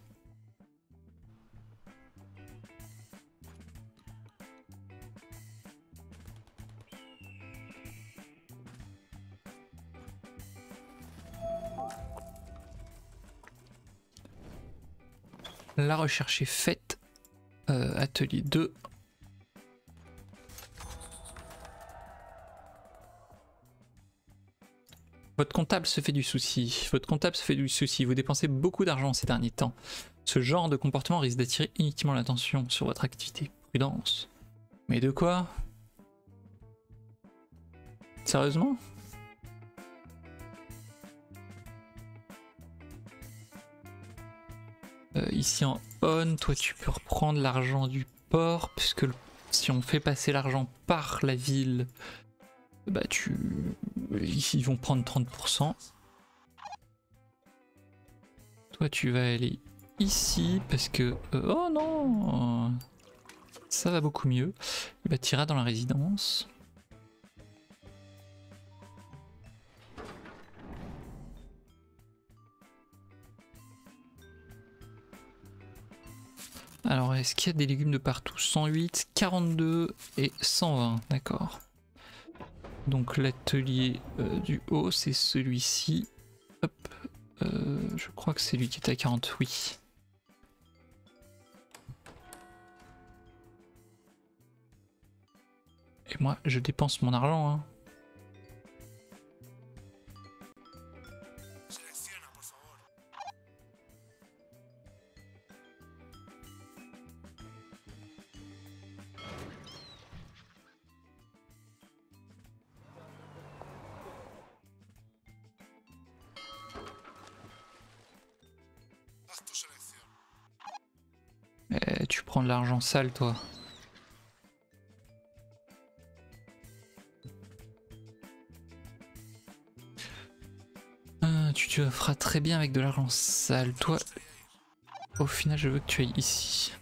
La recherche est faite. Euh, atelier deux. Votre comptable se fait du souci. Votre comptable se fait du souci. Vous dépensez beaucoup d'argent ces derniers temps. Ce genre de comportement risque d'attirer inutilement l'attention sur votre activité. Prudence. Mais de quoi? Sérieusement? euh, Ici en on, toi tu peux reprendre l'argent du port, puisque le, si on fait passer l'argent par la ville, bah tu... ils vont prendre trente pour cent. Toi tu vas aller ici, parce que... Euh, oh non, ça va beaucoup mieux. Bah tu iras dans la résidence. Alors, est-ce qu'il y a des légumes de partout? Cent huit, quarante-deux et cent vingt, d'accord. Donc l'atelier euh, du haut, c'est celui-ci. Hop, euh, je crois que c'est lui qui est à quarante, oui. Et moi, je dépense mon argent, hein. Eh, tu prends de l'argent sale, toi. Euh, tu te feras très bien avec de l'argent sale. Toi, au final, je veux que tu ailles ici.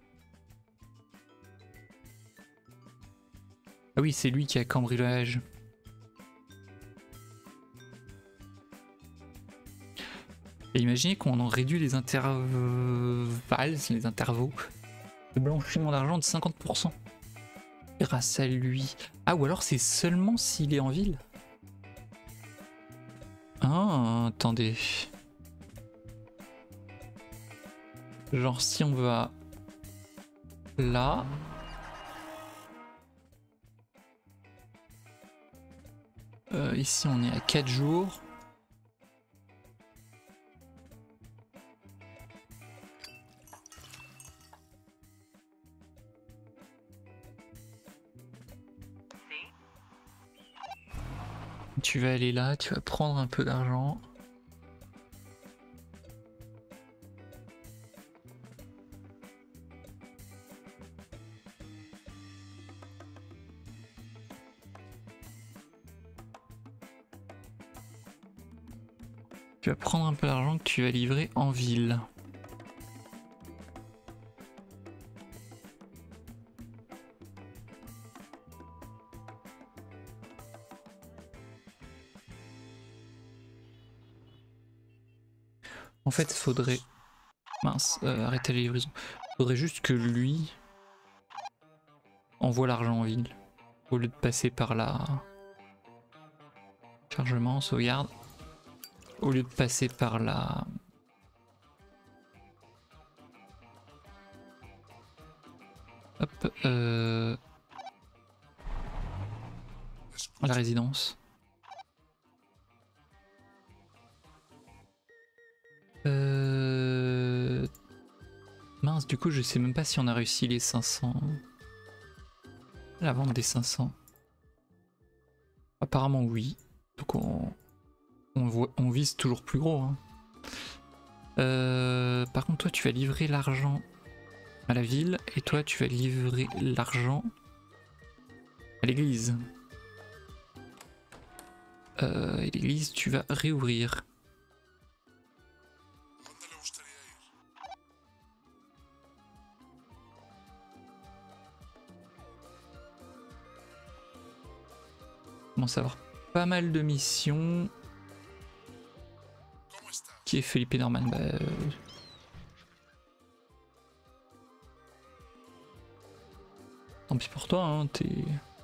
Ah oui, c'est lui qui a cambriolage. Et imaginez qu'on en réduit les intervalles, les intervaux de blanchiment d'argent de cinquante pour cent. Grâce à lui. Ah, ou alors c'est seulement s'il est en ville. Ah, attendez. Genre si on va là. Euh, ici on est à quatre jours. Tu vas aller là, tu vas prendre un peu d'argent. Tu vas prendre un peu d'argent que tu vas livrer en ville. En fait, faudrait... Mince, euh, arrêter la livraison. Faudrait juste que lui envoie l'argent en ville. Au lieu de passer par la... Chargement, sauvegarde. Au lieu de passer par la... Hop, euh... la résidence. Euh... Mince, du coup, je sais même pas si on a réussi les cinq cents. La vente des cinq cents. Apparemment, oui. Donc, on, on, voit... on vise toujours plus gros. Hein. Euh... Par contre, toi, tu vas livrer l'argent à la ville et toi, tu vas livrer l'argent à l'église. Euh... Et l'église, tu vas réouvrir. Commence à avoir pas mal de missions. Qui est Felipe Norman? Bah, euh... Tant pis pour toi, hein, t'es...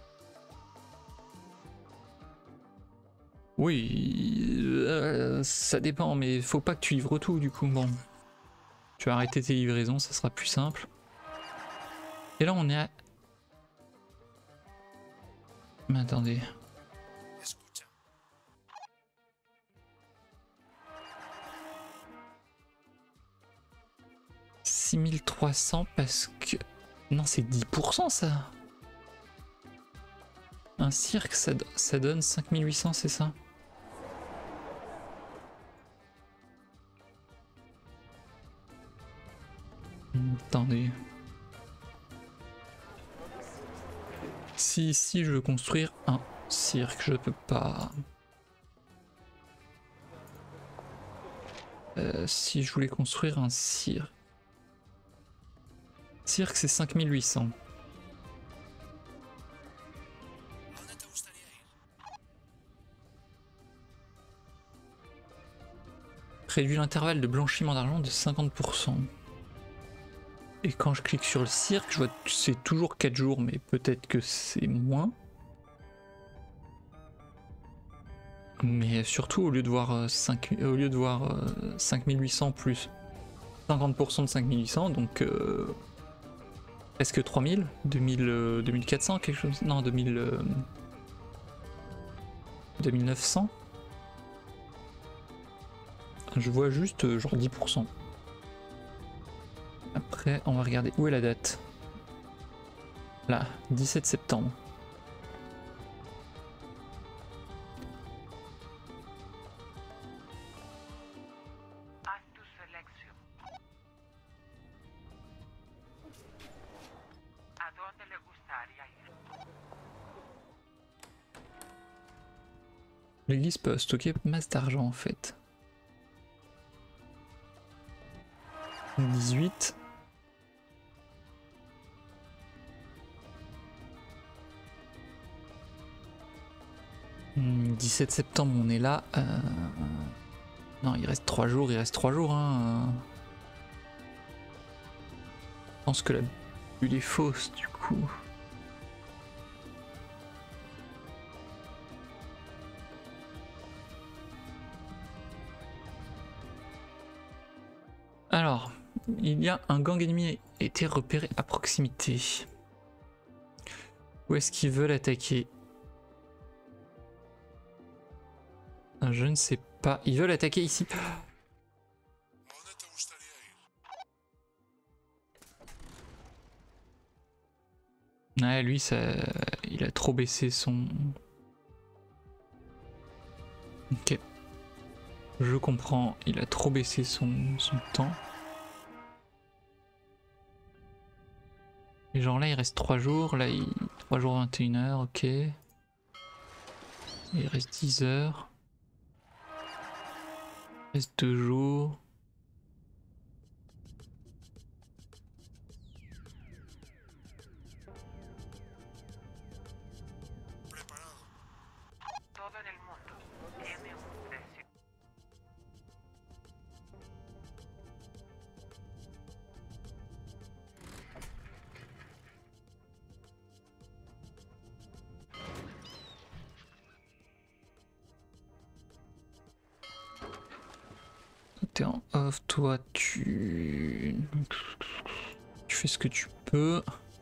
Oui, euh, ça dépend, mais faut pas que tu livres tout du coup. Bon, tu vas arrêter tes livraisons, ça sera plus simple. Et là on est à... Mais attendez... six mille trois cents parce que... Non, c'est dix pour cent ça. Un cirque, ça, ça donne cinq mille huit cents, c'est ça? Attendez. Si ici je veux construire un cirque, je peux pas... Euh, si je voulais construire un cirque... Cirque, c'est cinq mille huit cents. Réduit l'intervalle de blanchiment d'argent de cinquante pour cent. Et quand je clique sur le cirque, je vois que c'est toujours quatre jours, mais peut-être que c'est moins. Mais surtout, au lieu de voir, cinq, au lieu de voir cinq mille huit cents plus cinquante pour cent de cinq mille huit cents, donc euh, est-ce que trois mille, deux mille, euh, deux mille quatre cents, quelque chose? Non, deux mille, euh, deux mille neuf cents. Je vois juste euh, genre dix pour cent. Après, on va regarder où est la date. Là, dix-sept septembre. L'église peut stocker masse d'argent en fait. dix-huit. dix-sept septembre, on est là. Euh... Non, il reste trois jours, il reste trois jours. Hein. Je pense que la bulle est fausse du coup. Alors, il y a un gang ennemi a été repéré à proximité. Où est-ce qu'ils veulent attaquer? Je ne sais pas. Ils veulent attaquer ici. Ouais, lui, ça, il a trop baissé son... Ok. Je comprends, il a trop baissé son, son temps. Et genre là, il reste trois jours. Là, il... trois jours vingt et une heures, ok. Il reste dix heures. Il reste deux jours. T'es en off, toi tu... tu fais ce que tu peux.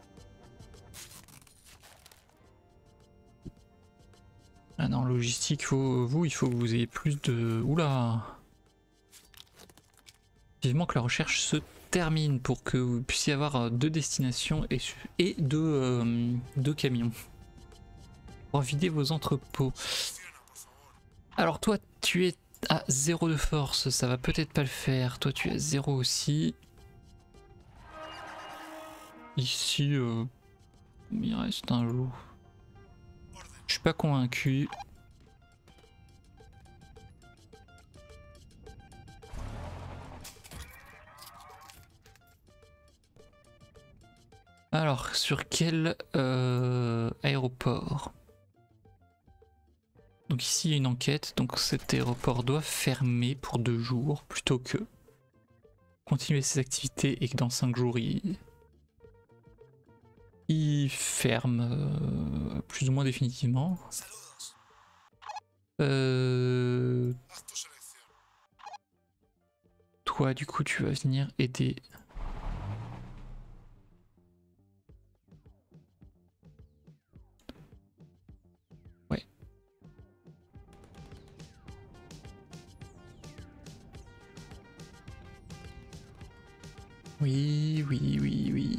Ah non, logistique, faut... vous, il faut que vous ayez plus de... Oula! Vivement que la recherche se termine pour que vous puissiez avoir deux destinations et, et deux, euh, deux camions. Pour vider vos entrepôts. Alors toi, tu es à zéro de force, ça va peut-être pas le faire. Toi, tu es à zéro aussi. Ici, euh, il reste un jour. Je suis pas convaincu. Alors, sur quel euh, aéroport? Donc ici il y a une enquête, donc cet aéroport doit fermer pour deux jours plutôt que continuer ses activités et que dans cinq jours il, il ferme euh, plus ou moins définitivement. Euh... Toi du coup tu vas venir aider. Ouais. Oui, oui, oui, oui.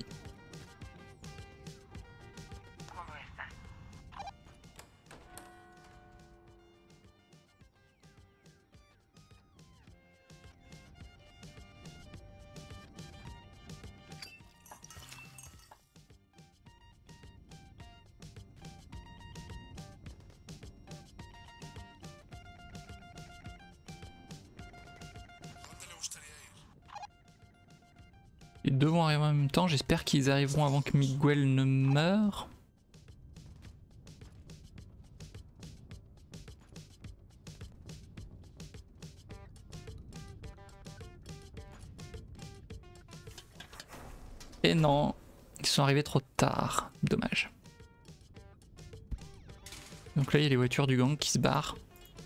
Les deux vont arriver en même temps, j'espère qu'ils arriveront avant que Miguel ne meure. Et non, ils sont arrivés trop tard, dommage. Donc là il y a les voitures du gang qui se barrent.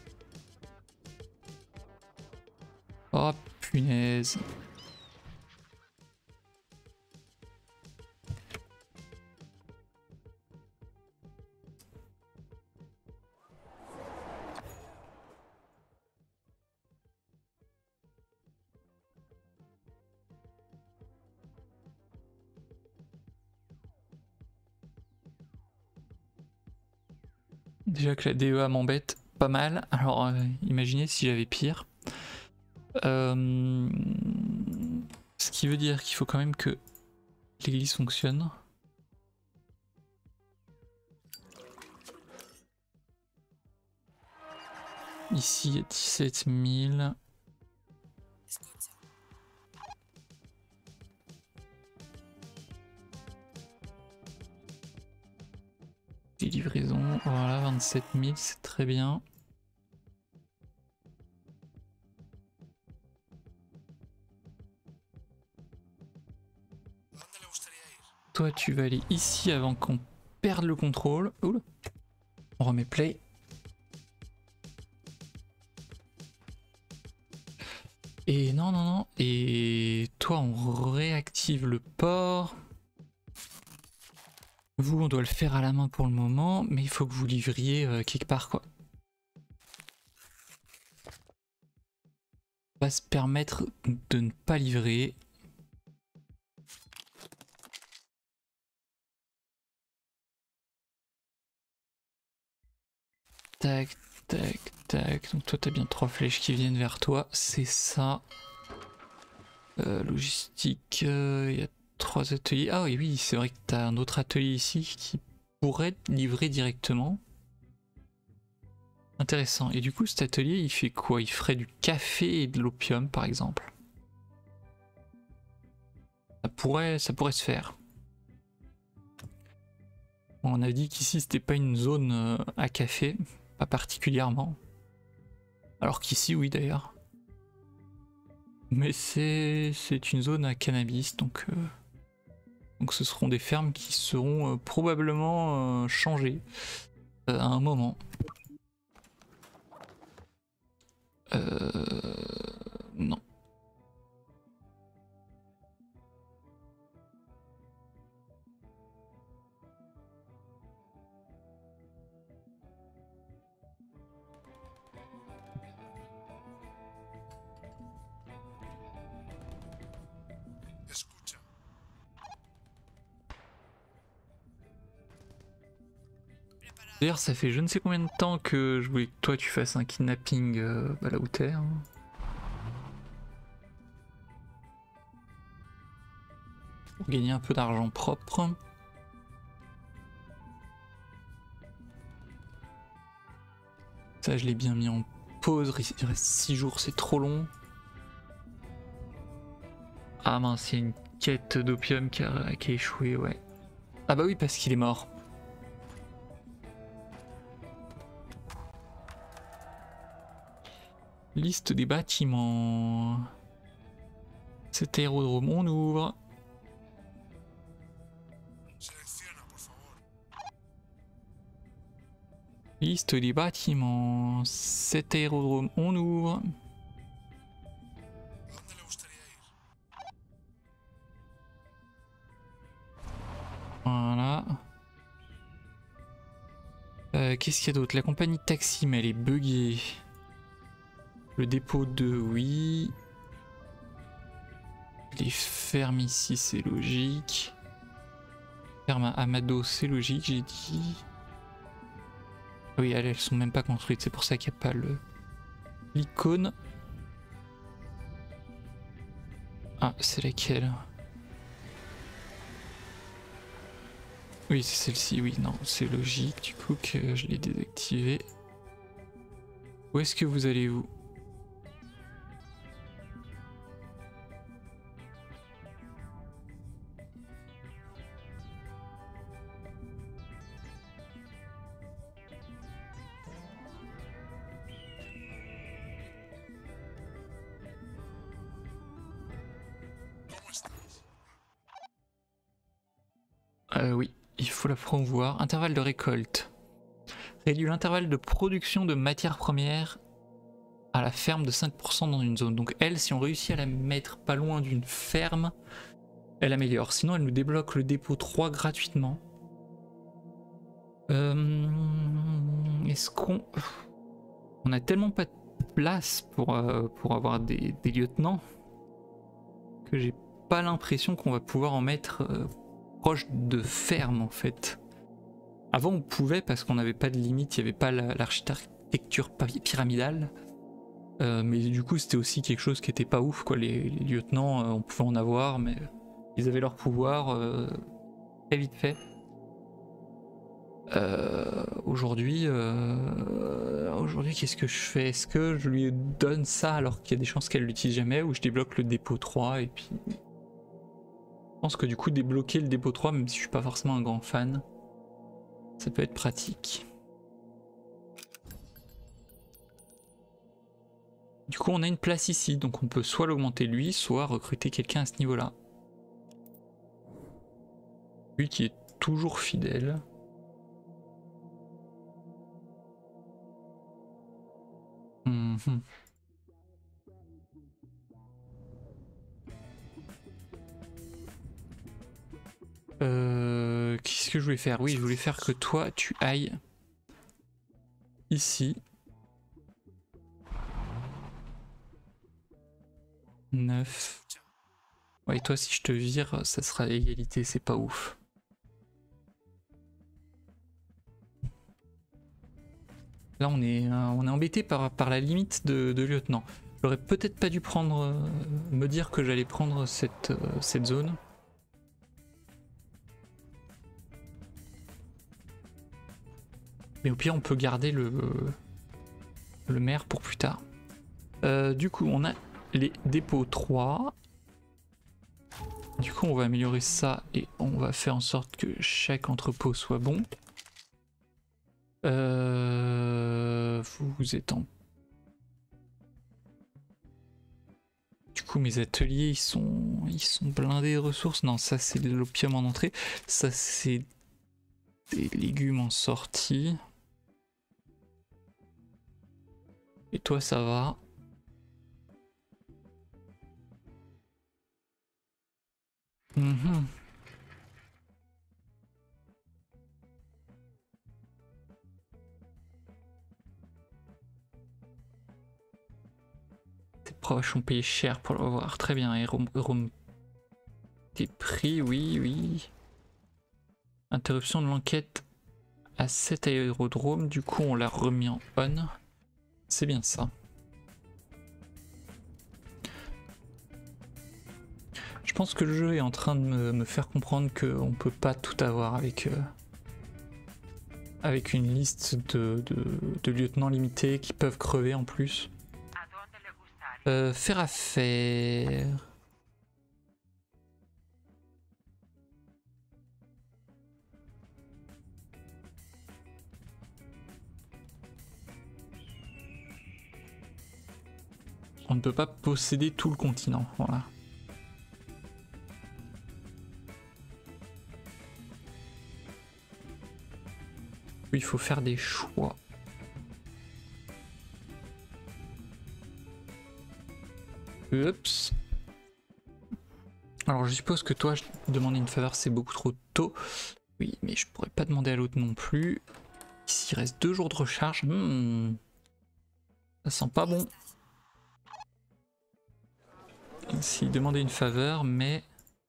Oh punaise. Déjà que la D E A m'embête pas mal, alors euh, imaginez si j'avais pire. Euh, ce qui veut dire qu'il faut quand même que l'église fonctionne. Ici il y a dix-sept mille. Des livraisons, voilà, vingt-sept mille, c'est très bien. Toi tu vas aller ici avant qu'on perde le contrôle. Oula. On remet play. Et non, non, non. Et toi, on réactive le port. Vous, on doit le faire à la main pour le moment, mais il faut que vous livriez euh, quelque part, quoi. On va se permettre de ne pas livrer. Tac, tac, tac. Donc toi, t'as bien trois flèches qui viennent vers toi. C'est ça. Euh, logistique, il euh, y a trois ateliers. Ah oui, oui, c'est vrai que tu as un autre atelier ici qui pourrait livrer directement. Intéressant. Et du coup, cet atelier, il fait quoi? Il ferait du café et de l'opium, par exemple. Ça pourrait, ça pourrait se faire. Bon, on a dit qu'ici, c'était pas une zone euh, à café, pas particulièrement. Alors qu'ici, oui, d'ailleurs. Mais c'est une zone à cannabis, donc, euh, donc ce seront des fermes qui seront euh, probablement euh, changées euh, à un moment. Euh... Non. D'ailleurs, ça fait je ne sais combien de temps que je voulais que toi tu fasses un kidnapping euh, bah, là où t'es. Hein. Pour gagner un peu d'argent propre. Ça, je l'ai bien mis en pause. Il reste six jours, c'est trop long. Ah mince, il y a une quête d'opium qui a, qui a échoué, ouais. Ah bah oui, parce qu'il est mort. Liste des bâtiments. Cet aérodrome, on ouvre. Liste des bâtiments. Cet aérodrome, on ouvre. Voilà. Euh, Qu'est-ce qu'il y a d'autre? La compagnie de taxi, mais elle est buggée. Le dépôt de oui. Les fermes ici, c'est logique. Ferme à Amado, c'est logique, j'ai dit. Oui, elles, elles sont même pas construites, c'est pour ça qu'il n'y a pas le l'icône. Ah, c'est laquelle? Oui, c'est celle-ci, oui, non, c'est logique du coup que je l'ai désactivé. Où est-ce que vous allez vous? Euh, oui, il faut la promouvoir. Intervalle de récolte. Réduit l'intervalle de production de matières premières à la ferme de cinq pour cent dans une zone. Donc elle, si on réussit à la mettre pas loin d'une ferme, elle améliore. Sinon, elle nous débloque le dépôt trois gratuitement. Euh... Est-ce qu'on... On a tellement pas de place pour, euh, pour avoir des, des lieutenants que j'ai pas l'impression qu'on va pouvoir en mettre euh, proche de ferme en fait. Avant on pouvait parce qu'on n'avait pas de limite, il n'y avait pas l'architecture pyramidale. Euh, mais du coup c'était aussi quelque chose qui était pas ouf quoi. Les, les lieutenants, euh, on pouvait en avoir mais ils avaient leur pouvoir euh, très vite fait. Euh, aujourd'hui, euh, aujourd'hui qu'est-ce que je fais? Est-ce que je lui donne ça alors qu'il y a des chances qu'elle l'utilise jamais, ou je débloque le dépôt trois et puis... Je pense que du coup débloquer le dépôt trois, même si je suis pas forcément un grand fan, ça peut être pratique. Du coup on a une place ici, donc on peut soit l'augmenter lui, soit recruter quelqu'un à ce niveau-là. Lui qui est toujours fidèle. Mmh. Euh, Qu'est-ce que je voulais faire? Oui, je voulais faire que toi, tu ailles ici. neuf. Ouais, et toi, si je te vire, ça sera égalité, c'est pas ouf. Là, on est, euh, on est embêté par, par la limite de, de lieutenant. J'aurais peut-être pas dû prendre, euh, me dire que j'allais prendre cette, euh, cette zone. Mais au pire, on peut garder le, le maire pour plus tard. Euh, du coup, on a les dépôts trois. Du coup, on va améliorer ça et on va faire en sorte que chaque entrepôt soit bon. Euh, vous êtes en... Du coup, mes ateliers, ils sont, ils sont blindés de ressources. Non, ça, c'est de l'opium en entrée. Ça, c'est des légumes en sortie. Et toi, ça va. Mmh. Tes proches ont payé cher pour le revoir. Très bien. Et Rome, Rome... Tes prix, oui, oui. Interruption de l'enquête à cet aérodrome. Du coup, on l'a remis en on. C'est bien ça. Je pense que le jeu est en train de me, me faire comprendre qu'on peut pas tout avoir avec, euh, avec une liste de, de, de lieutenants limités qui peuvent crever en plus. Euh, faire affaire. On ne peut pas posséder tout le continent, voilà. Il faut faire des choix. Oups. Alors je suppose que toi, je demander une faveur, c'est beaucoup trop tôt. Oui, mais je pourrais pas demander à l'autre non plus. Ici, il reste deux jours de recharge. Hmm. Ça sent pas bon. Ici, demander une faveur, mais...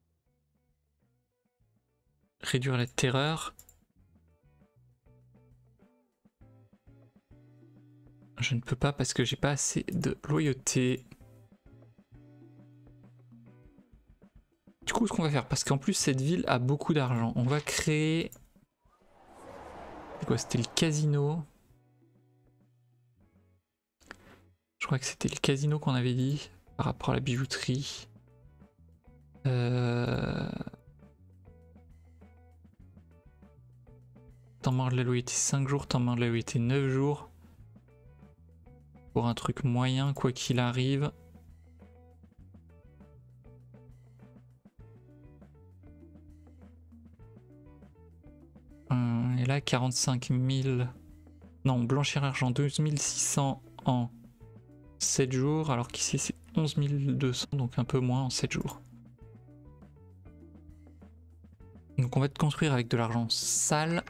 réduire la terreur. Je ne peux pas parce que j'ai pas assez de loyauté. Du coup, ce qu'on va faire, parce qu'en plus cette ville a beaucoup d'argent, on va créer... C'est quoi? C'était le casino. Je crois que c'était le casino qu'on avait dit par rapport à la bijouterie. Euh... Temps mort de la loyauté cinq jours, temps mort de la loyauté neuf jours. Pour un truc moyen, quoi qu'il arrive. Hum, et là, quarante-cinq mille... Non, blanchir argent, douze mille six cents en sept jours, alors qu'ici c'est onze mille deux cents, donc un peu moins en sept jours. Donc on va te construire avec de l'argent sale.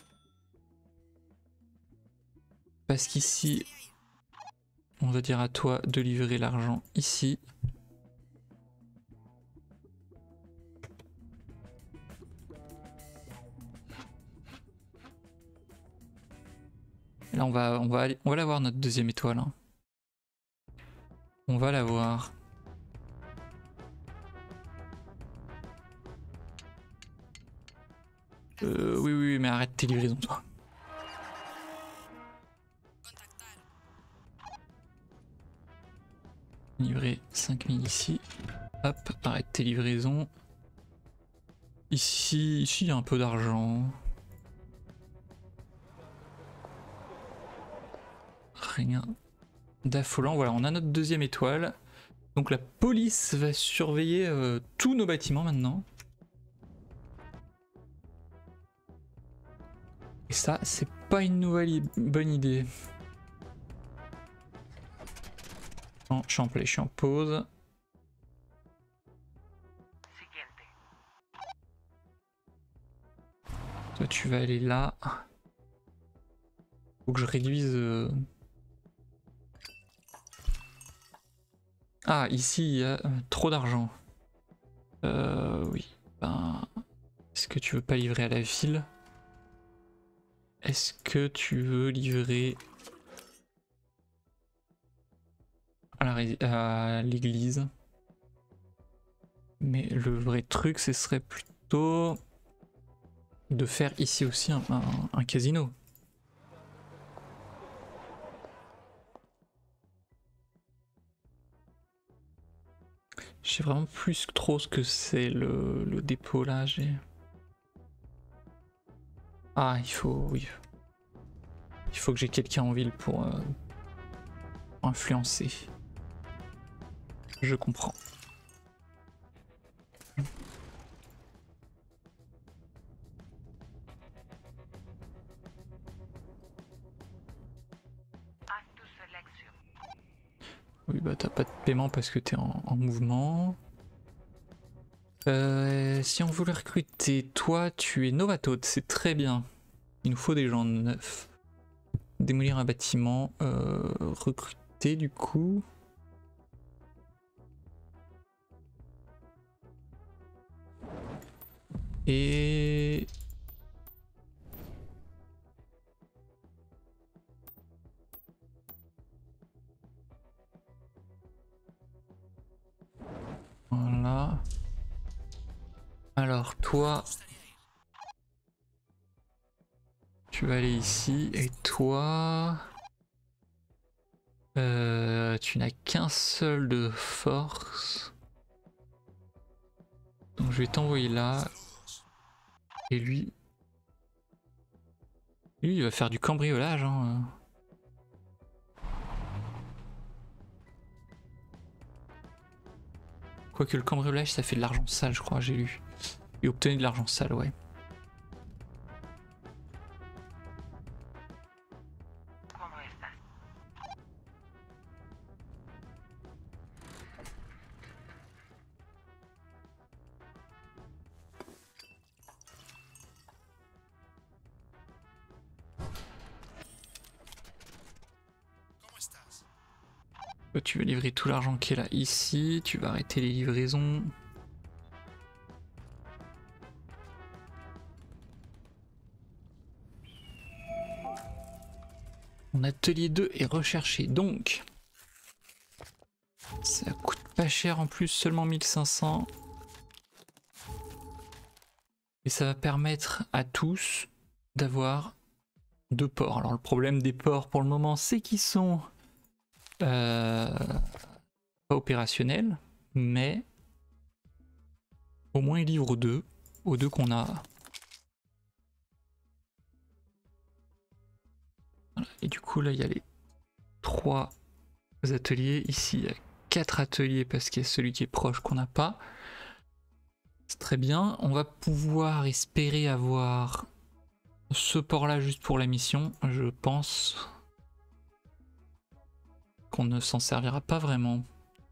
Parce qu'ici, on va dire à toi de livrer l'argent ici. Et là on va, on va aller, on va l'avoir notre deuxième étoile. Hein. On va l'avoir. Euh, oui, oui, mais arrête tes livraisons, toi. Livrer cinq mille ici. Hop, arrête tes livraisons. Ici, ici, il y a un peu d'argent. Rien d'affolant. Voilà, on a notre deuxième étoile. Donc la police va surveiller euh, tous nos bâtiments maintenant. Et ça, c'est pas une nouvelle bonne idée. Non, je suis en play, je suis en pause. Toi, tu vas aller là. Faut que je réduise... Euh... Ah, ici, il y a euh, trop d'argent. Euh, oui. Ben... Est-ce que tu veux pas livrer à la ville? Est-ce que tu veux livrer à l'église? Mais le vrai truc, ce serait plutôt de faire ici aussi un, un, un casino. Je sais vraiment plus trop ce que c'est le, le dépôt là. J'ai. Ah, il faut, oui. Il faut que j'ai quelqu'un en ville pour euh, influencer. Je comprends. Oui, bah t'as pas de paiement parce que t'es en, en mouvement. Euh, si on voulait recruter, toi tu es novatode, c'est très bien. Il nous faut des gens neufs. Démolir un bâtiment, euh, recruter du coup. Et... Voilà. Alors toi... Tu vas aller ici, et toi... Euh, tu n'as qu'un seul de force. Donc je vais t'envoyer là. Et lui... Lui il va faire du cambriolage hein. Quoique le cambriolage ça fait de l'argent sale je crois, j'ai lu. Et obtenir de l'argent sale, ouais. Toi, tu veux livrer tout l'argent qui est là ici, tu vas arrêter les livraisons. Mon atelier deux est recherché, donc ça coûte pas cher en plus, seulement mille cinq cents. Et ça va permettre à tous d'avoir deux ports. Alors le problème des ports pour le moment, c'est qu'ils sont euh, pas opérationnels, mais au moins ils livrent aux deux, aux deux qu'on a. Voilà. Et du coup là il y a les trois ateliers, ici il y a quatre ateliers parce qu'il y a celui qui est proche qu'on n'a pas. C'est très bien, on va pouvoir espérer avoir ce port là juste pour la mission. Je pense qu'on ne s'en servira pas vraiment.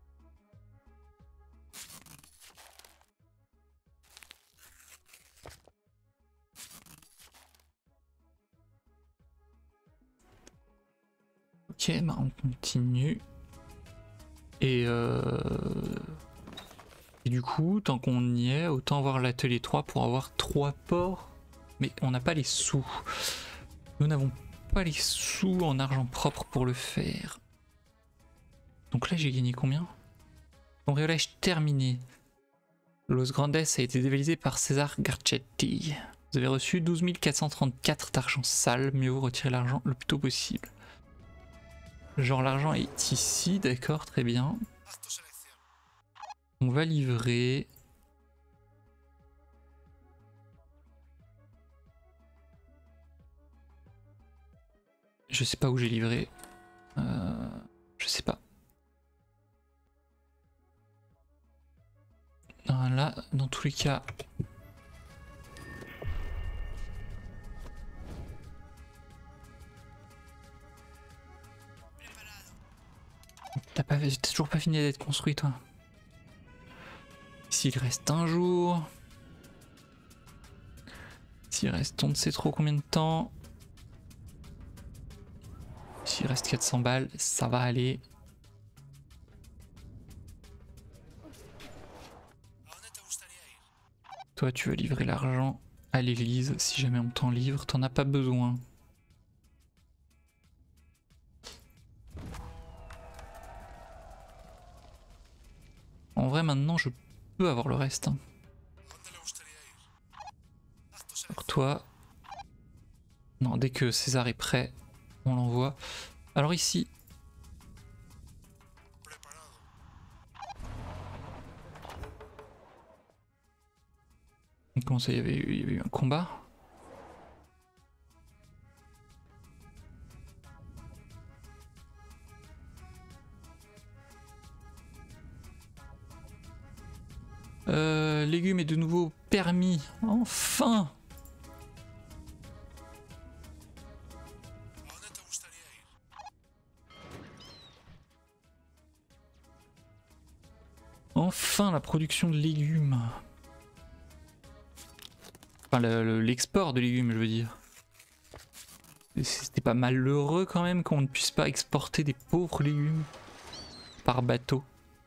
Ok, bah on continue. Et, euh... Et du coup, tant qu'on y est, autant voir l'atelier trois pour avoir trois ports. Mais on n'a pas les sous. Nous n'avons pas les sous en argent propre pour le faire. Donc là, j'ai gagné combien? Cambriolage terminé. Los Grandes a été dévalisé par César Garcetti. Vous avez reçu douze mille quatre cent trente-quatre d'argent sale, mieux vaut retirer l'argent le plus tôt possible. Genre l'argent est ici, d'accord, très bien. On va livrer. Je sais pas où j'ai livré. Euh, je sais pas. Non, là, dans tous les cas. T'as pas, t'as toujours pas fini d'être construit, toi. S'il reste un jour. S'il reste on ne sait trop combien de temps. S'il reste quatre cents balles, ça va aller. Toi, tu vas livrer l'argent à l'église si jamais on t'en livre. T'en as pas besoin. En vrai, maintenant, je peux avoir le reste. Hein. Alors toi... Non, dès que César est prêt, on l'envoie. Alors ici... Comment ça, il y avait eu, il y avait eu un combat? Euh, légumes est de nouveau permis. Enfin! Enfin la production de légumes. Enfin l'export de légumes, je veux dire. C'était pas malheureux quand même qu'on ne puisse pas exporter des pauvres légumes par bateau.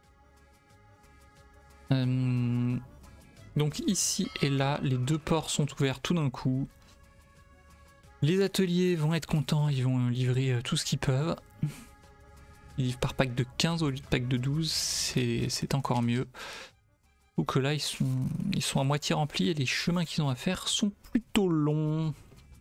Euh, donc ici et là, les deux ports sont ouverts tout d'un coup. Les ateliers vont être contents, ils vont livrer tout ce qu'ils peuvent. Ils livrent par pack de quinze au lieu de pack de douze, c'est encore mieux. Ou que là ils sont, ils sont à moitié remplis et les chemins qu'ils ont à faire sont plutôt longs.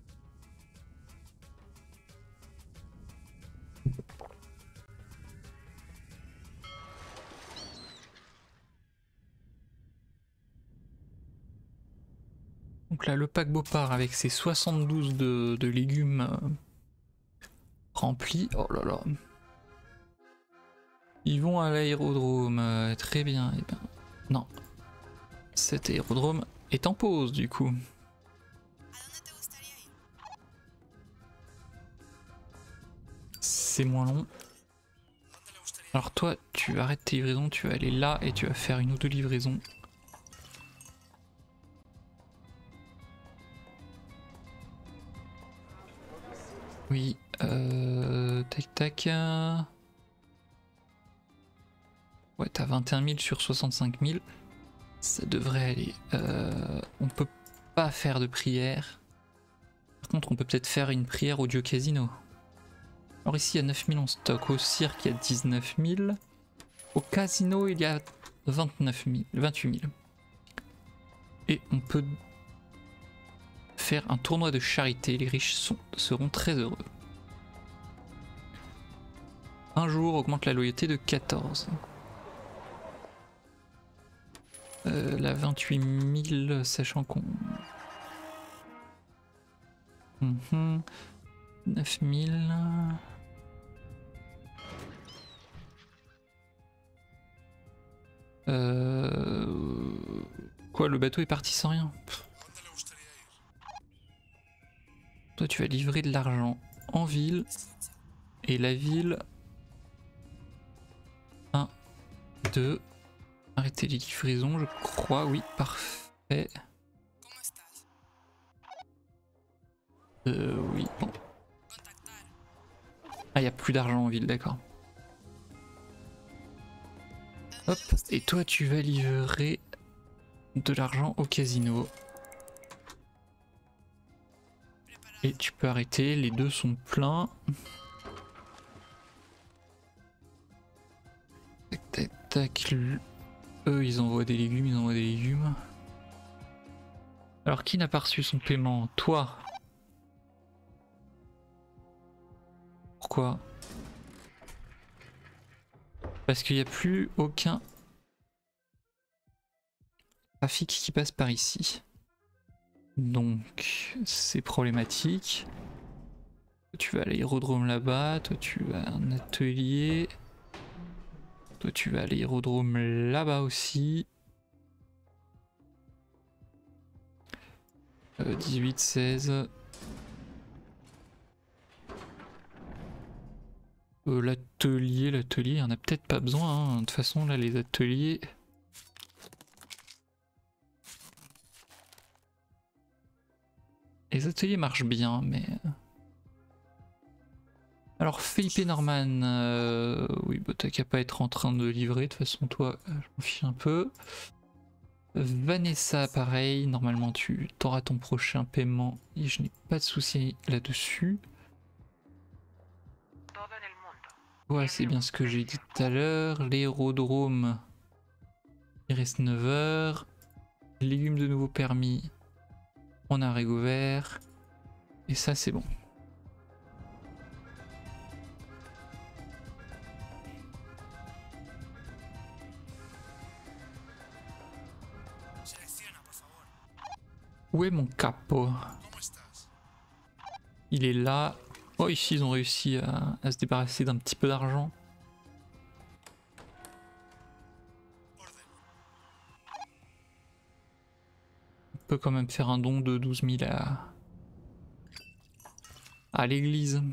Donc là le paquebot part avec ses soixante-douze de, de légumes euh, remplis. Oh là là. Ils vont à l'aérodrome, euh, très bien. Et ben, non. Cet aérodrome est en pause du coup. C'est moins long. Alors toi, tu arrêtes tes livraisons, tu vas aller là et tu vas faire une ou deux livraisons. Oui, euh... tac tac. Ouais, t'as vingt et un mille sur soixante-cinq mille. Ça devrait aller. Euh, on peut pas faire de prière. Par contre, on peut peut-être faire une prière au dieu casino. Alors ici, il y a neuf mille en stock. Au cirque, il y a dix-neuf mille. Au casino, il y a vingt-neuf mille, vingt-huit mille. Et on peut faire un tournoi de charité. Les riches sont, seront très heureux. Un jour augmente la loyauté de quatorze. Euh, la vingt-huit mille, sachant qu'on... Mmh. neuf mille... Euh... Quoi, le bateau est parti sans rien? Pff. Toi tu vas livrer de l'argent en ville. Et la ville... un, deux... Arrêtez les livraisons, je crois, oui, parfait. Euh, oui. Bon. Ah, il n'y a plus d'argent en ville, d'accord. Hop, et toi tu vas livrer de l'argent au casino. Et tu peux arrêter, les deux sont pleins. Tac, tac, tac. Eux, ils envoient des légumes, ils envoient des légumes. Alors qui n'a pas reçu son paiement? Toi. Pourquoi? Parce qu'il n'y a plus aucun trafic qui passe par ici. Donc c'est problématique. Tu vas à l'aérodrome là-bas, toi tu vas à un atelier. Toi tu vas à l'aérodrome là-bas aussi. Euh, dix-huit, seize. Euh, l'atelier, l'atelier, on a peut-être pas besoin. Hein. De toute façon là les ateliers... Les ateliers marchent bien, mais... Alors Felipe Norman, euh, oui, bah t'as qu'à pas être en train de livrer, de toute façon toi, je m'en fiche un peu. Vanessa, pareil, normalement tu auras ton prochain paiement et je n'ai pas de souci là-dessus. Ouais, c'est bien ce que j'ai dit tout à l'heure. L'aérodrome, il reste neuf heures. Légumes de nouveau permis, on a réouvert. Et ça c'est bon. Où est mon capo? Il est là. Oh, ici ils ont réussi à, à se débarrasser d'un petit peu d'argent. On peut quand même faire un don de douze mille à, à l'église.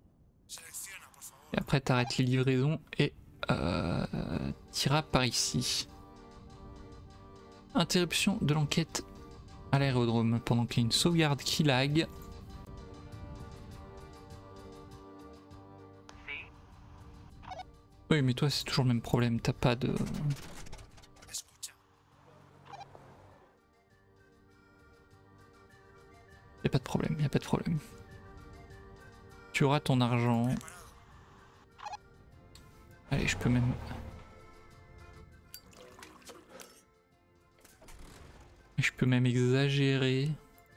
Et après t'arrêtes les livraisons et euh, t'iras par ici. Interruption de l'enquête à l'aérodrome pendant qu'il y a une sauvegarde qui lag. Oui mais toi c'est toujours le même problème, t'as pas de... Y'a pas de problème, y'a pas de problème. Tu auras ton argent. Allez, je peux même... Je peux même exagérer.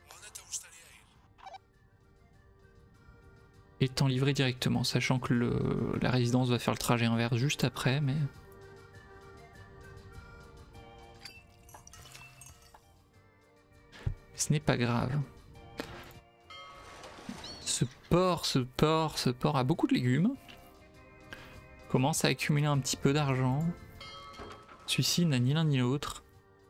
Et t'en livrer directement, sachant que le, la résidence va faire le trajet inverse juste après, mais... Ce n'est pas grave. Ce porc, ce porc, ce porc a beaucoup de légumes. Commence à accumuler un petit peu d'argent. Celui-ci n'a ni l'un ni l'autre.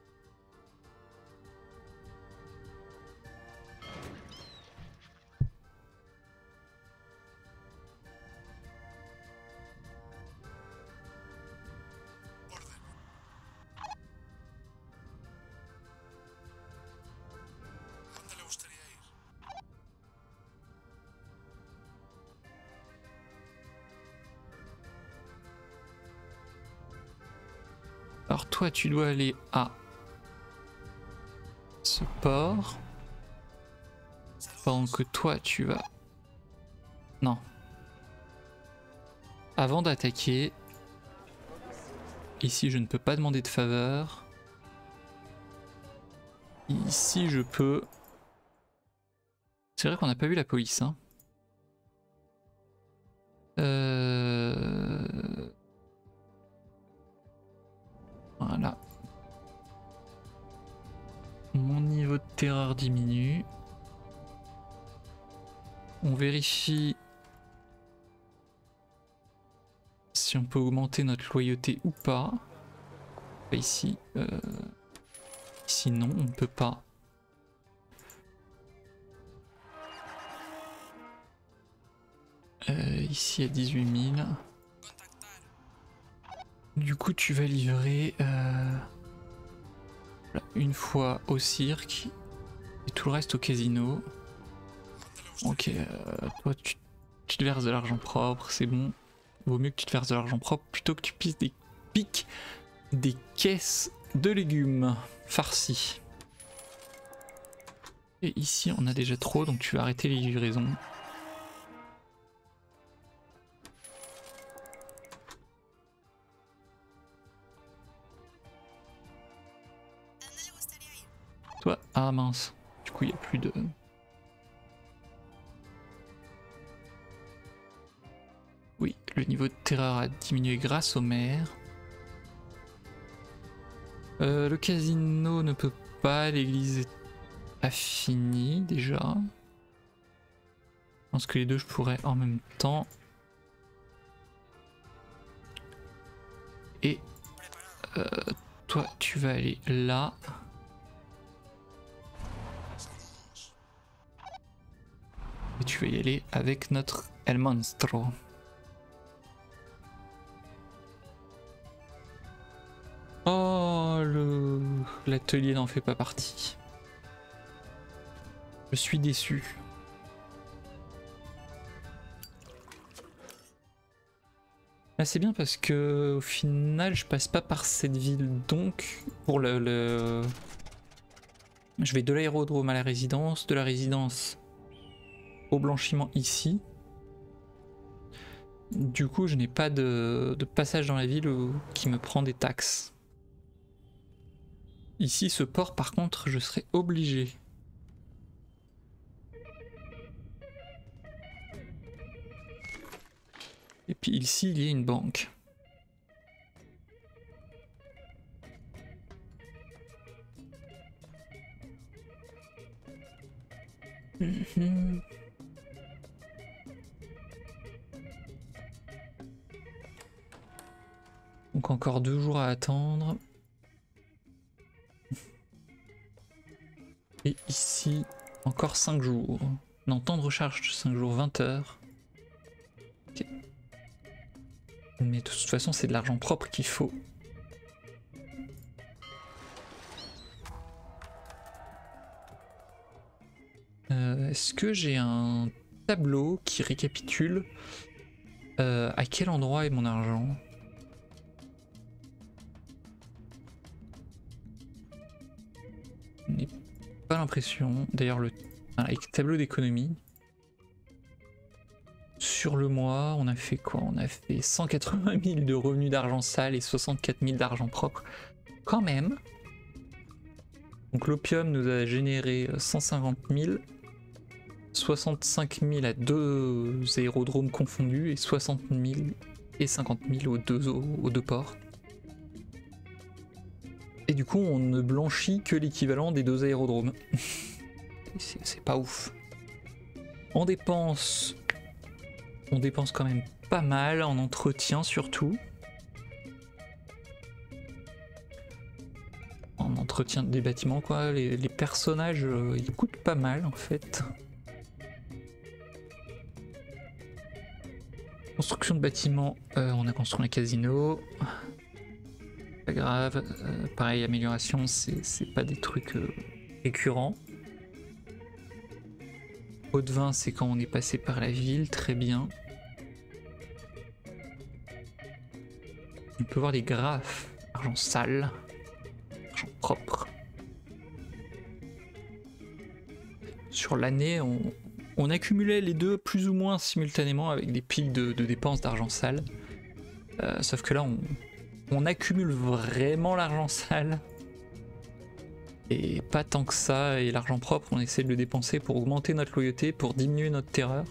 Alors toi tu dois aller à ce port. Pendant que toi tu vas... Non. Avant d'attaquer... Ici je ne peux pas demander de faveur. Ici je peux... C'est vrai qu'on n'a pas vu la police. Hein. Euh... Voilà. Mon niveau de terreur diminue. On vérifie si on peut augmenter notre loyauté ou pas. Pas ici. Euh... Ici non, on ne peut pas. Euh, ici à dix-huit mille. Du coup tu vas livrer euh, une fois au cirque et tout le reste au casino. Ok, euh, toi tu, tu te verses de l'argent propre, c'est bon. Vaut mieux que tu te verses de l'argent propre plutôt que tu pisses des piques des caisses de légumes farcis. Et ici on a déjà trop donc tu vas arrêter les livraisons. Toi, Ah mince, du coup il n'y a plus de... Oui, le niveau de terreur a diminué grâce au maire. Euh, le casino ne peut pas, l'église a fini déjà. Je pense que les deux je pourrais en même temps. Et euh, toi tu vas aller là. Et tu vas y aller avec notre El Monstro. Oh, le l'atelier n'en fait pas partie. Je suis déçu. Ah, c'est bien parce que au final je passe pas par cette ville, donc pour le, le... je vais de l'aérodrome à la résidence, de la résidence au blanchiment ici. Du coup je n'ai pas de, de passage dans la ville où... qui me prend des taxes. Ici ce port par contre je serai obligé. Et puis ici il y a une banque. Mmh. Donc encore deux jours à attendre. Et ici encore cinq jours. Non, temps de recharge de cinq jours, vingt heures. Okay. Mais de toute façon c'est de l'argent propre qu'il faut. Euh, Est-ce que j'ai un tableau qui récapitule euh, à quel endroit est mon argent? Je n'ai pas l'impression. D'ailleurs le avec tableau d'économie. Sur le mois, on a fait quoi? On a fait cent quatre-vingt mille de revenus d'argent sale et soixante-quatre mille d'argent propre. Quand même. Donc l'opium nous a généré cent cinquante mille. soixante-cinq mille à deux aérodromes confondus et soixante mille et cinquante mille aux deux, aux, aux deux ports. Et du coup on ne blanchit que l'équivalent des deux aérodromes. C'est pas ouf. On dépense... On dépense quand même pas mal en entretien surtout. En entretien des bâtiments quoi, les, les personnages euh, ils coûtent pas mal en fait. Construction de bâtiments, euh, on a construit un casino. Pas grave, euh, pareil amélioration c'est pas des trucs euh, récurrents. Eau de vin c'est quand on est passé par la ville, très bien. On peut voir les graphes, argent sale, argent propre. Sur l'année, on, on accumulait les deux plus ou moins simultanément avec des pics de, de dépenses d'argent sale. Euh, sauf que là, on, on accumule vraiment l'argent sale. Et pas tant que ça, et l'argent propre, on essaie de le dépenser pour augmenter notre loyauté, pour diminuer notre terreur.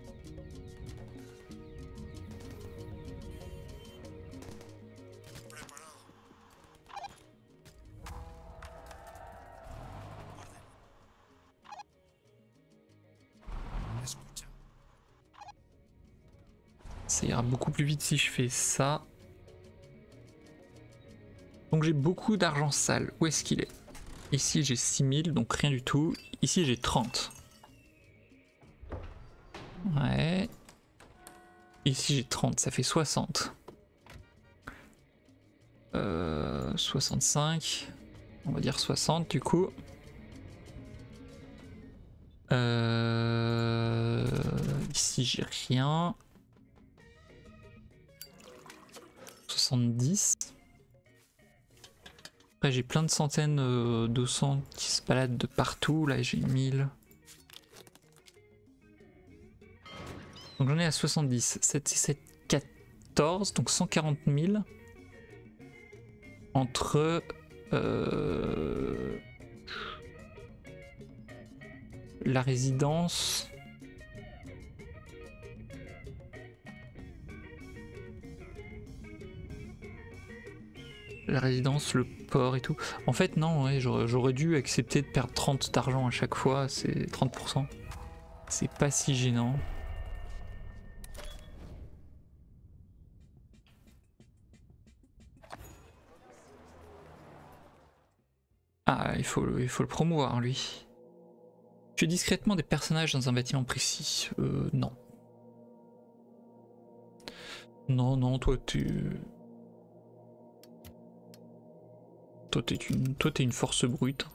Ça ira beaucoup plus vite si je fais ça. Donc j'ai beaucoup d'argent sale. Où est-ce qu'il est? Ici j'ai six mille, donc rien du tout. Ici j'ai trente. Ouais. Ici j'ai trente, ça fait soixante. Euh, soixante-cinq. On va dire soixante du coup. Euh, ici j'ai rien. soixante-dix. Après j'ai plein de centaines euh, de cents qui se baladent de partout. Là j'ai mille. Donc j'en ai à soixante-dix. sept, six, sept, quatorze. Donc cent quarante mille. Entre... Euh, la résidence... La résidence, le port et tout. En fait, non, ouais, j'aurais dû accepter de perdre trente d'argent à chaque fois, c'est trente pour cent. C'est pas si gênant. Ah, il faut, il faut le promouvoir, lui. Tu es discrètement des personnages dans un bâtiment précis. Euh, non. Non, non, toi, tu... Toi, t'es une, toi, t'es une force brute.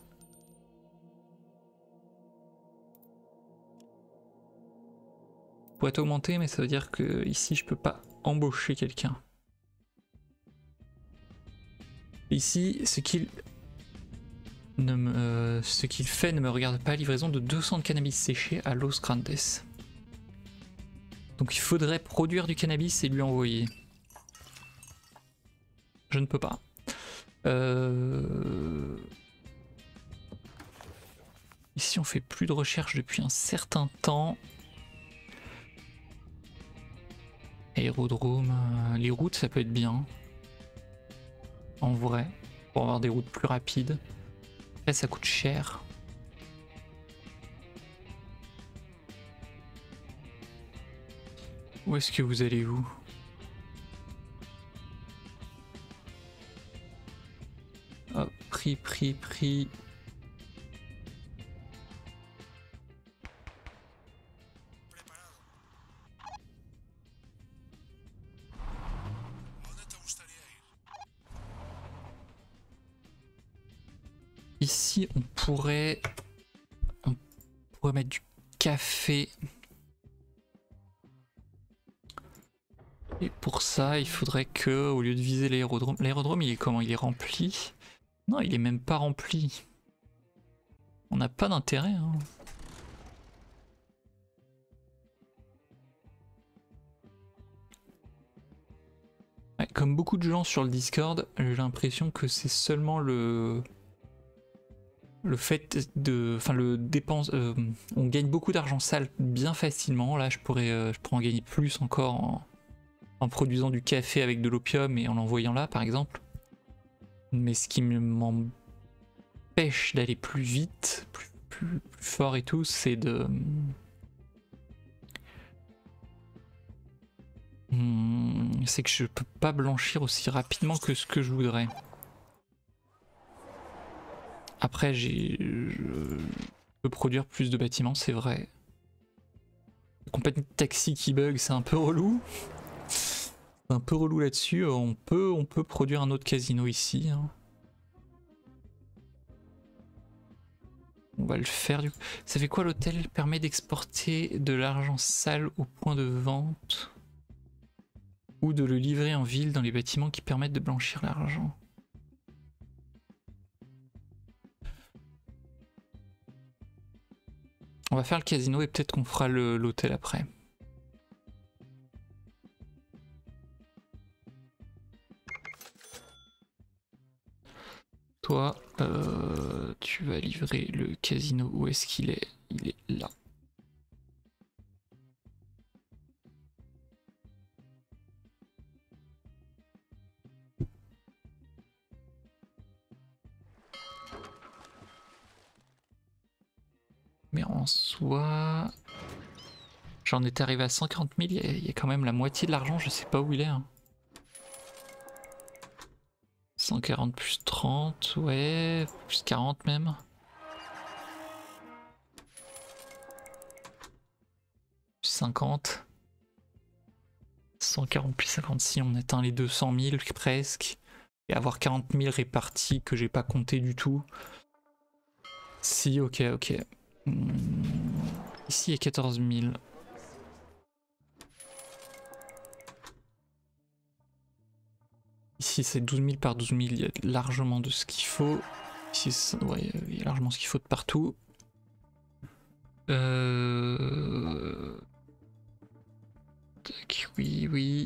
Pourrait augmenter, mais ça veut dire que ici, je peux pas embaucher quelqu'un. Ici, ce qu'il ne me, euh, ce qu'il fait ne me regarde pas. Livraison de deux cents de cannabis séché à Los Grandes. Donc il faudrait produire du cannabis et lui envoyer. Je ne peux pas. Euh... Ici on fait plus de recherche depuis un certain temps. Aérodrome, euh, les routes ça peut être bien. En vrai, pour avoir des routes plus rapides. Après ça coûte cher. Où est-ce que vous allez vous? Hop, prix, prix, prix. Ici, on pourrait, on pourrait mettre du café. Et pour ça, il faudrait que, au lieu de viser l'aérodrome, l'aérodrome, il est comment? Il est rempli? Non, il est même pas rempli. On n'a pas d'intérêt. Hein. Ouais, comme beaucoup de gens sur le Discord, j'ai l'impression que c'est seulement le le fait de, enfin le dépense, euh, on gagne beaucoup d'argent sale bien facilement. Là, je pourrais, euh, je pourrais en gagner plus encore en, en produisant du café avec de l'opium et en l'envoyant là, par exemple. Mais ce qui m'empêche d'aller plus vite, plus, plus, plus fort et tout, c'est de Hmm, c'est que je peux pas blanchir aussi rapidement que ce que je voudrais. Après, j'ai, je peux produire plus de bâtiments, c'est vrai. La compagnie de taxi qui bug, c'est un peu relou. C'est un peu relou là-dessus. On peut, on peut produire un autre casino ici. Hein. On va le faire du coup. Ça fait quoi l'hôtel? Permet d'exporter de l'argent sale au point de vente ou de le livrer en ville dans les bâtiments qui permettent de blanchir l'argent. On va faire le casino et peut-être qu'on fera l'hôtel après. Toi, euh, tu vas livrer le casino. Où est-ce qu'il est? Il est là. Mais en soi... J'en étais arrivé à cent quarante mille, il y, y a quand même la moitié de l'argent, je sais pas où il est. Hein. cent quarante plus trente, ouais, plus quarante même. Plus cinquante. cent quarante plus cinquante-six, on atteint les deux cent mille presque. Et avoir quarante mille répartis que j'ai pas compté du tout. Si, ok, ok. Hmm. Ici il y a quatorze mille. Ici c'est douze mille par douze mille, il y a largement de ce qu'il faut. Ici ouais, il y a largement ce qu'il faut de partout. Euh... Tac, oui, oui.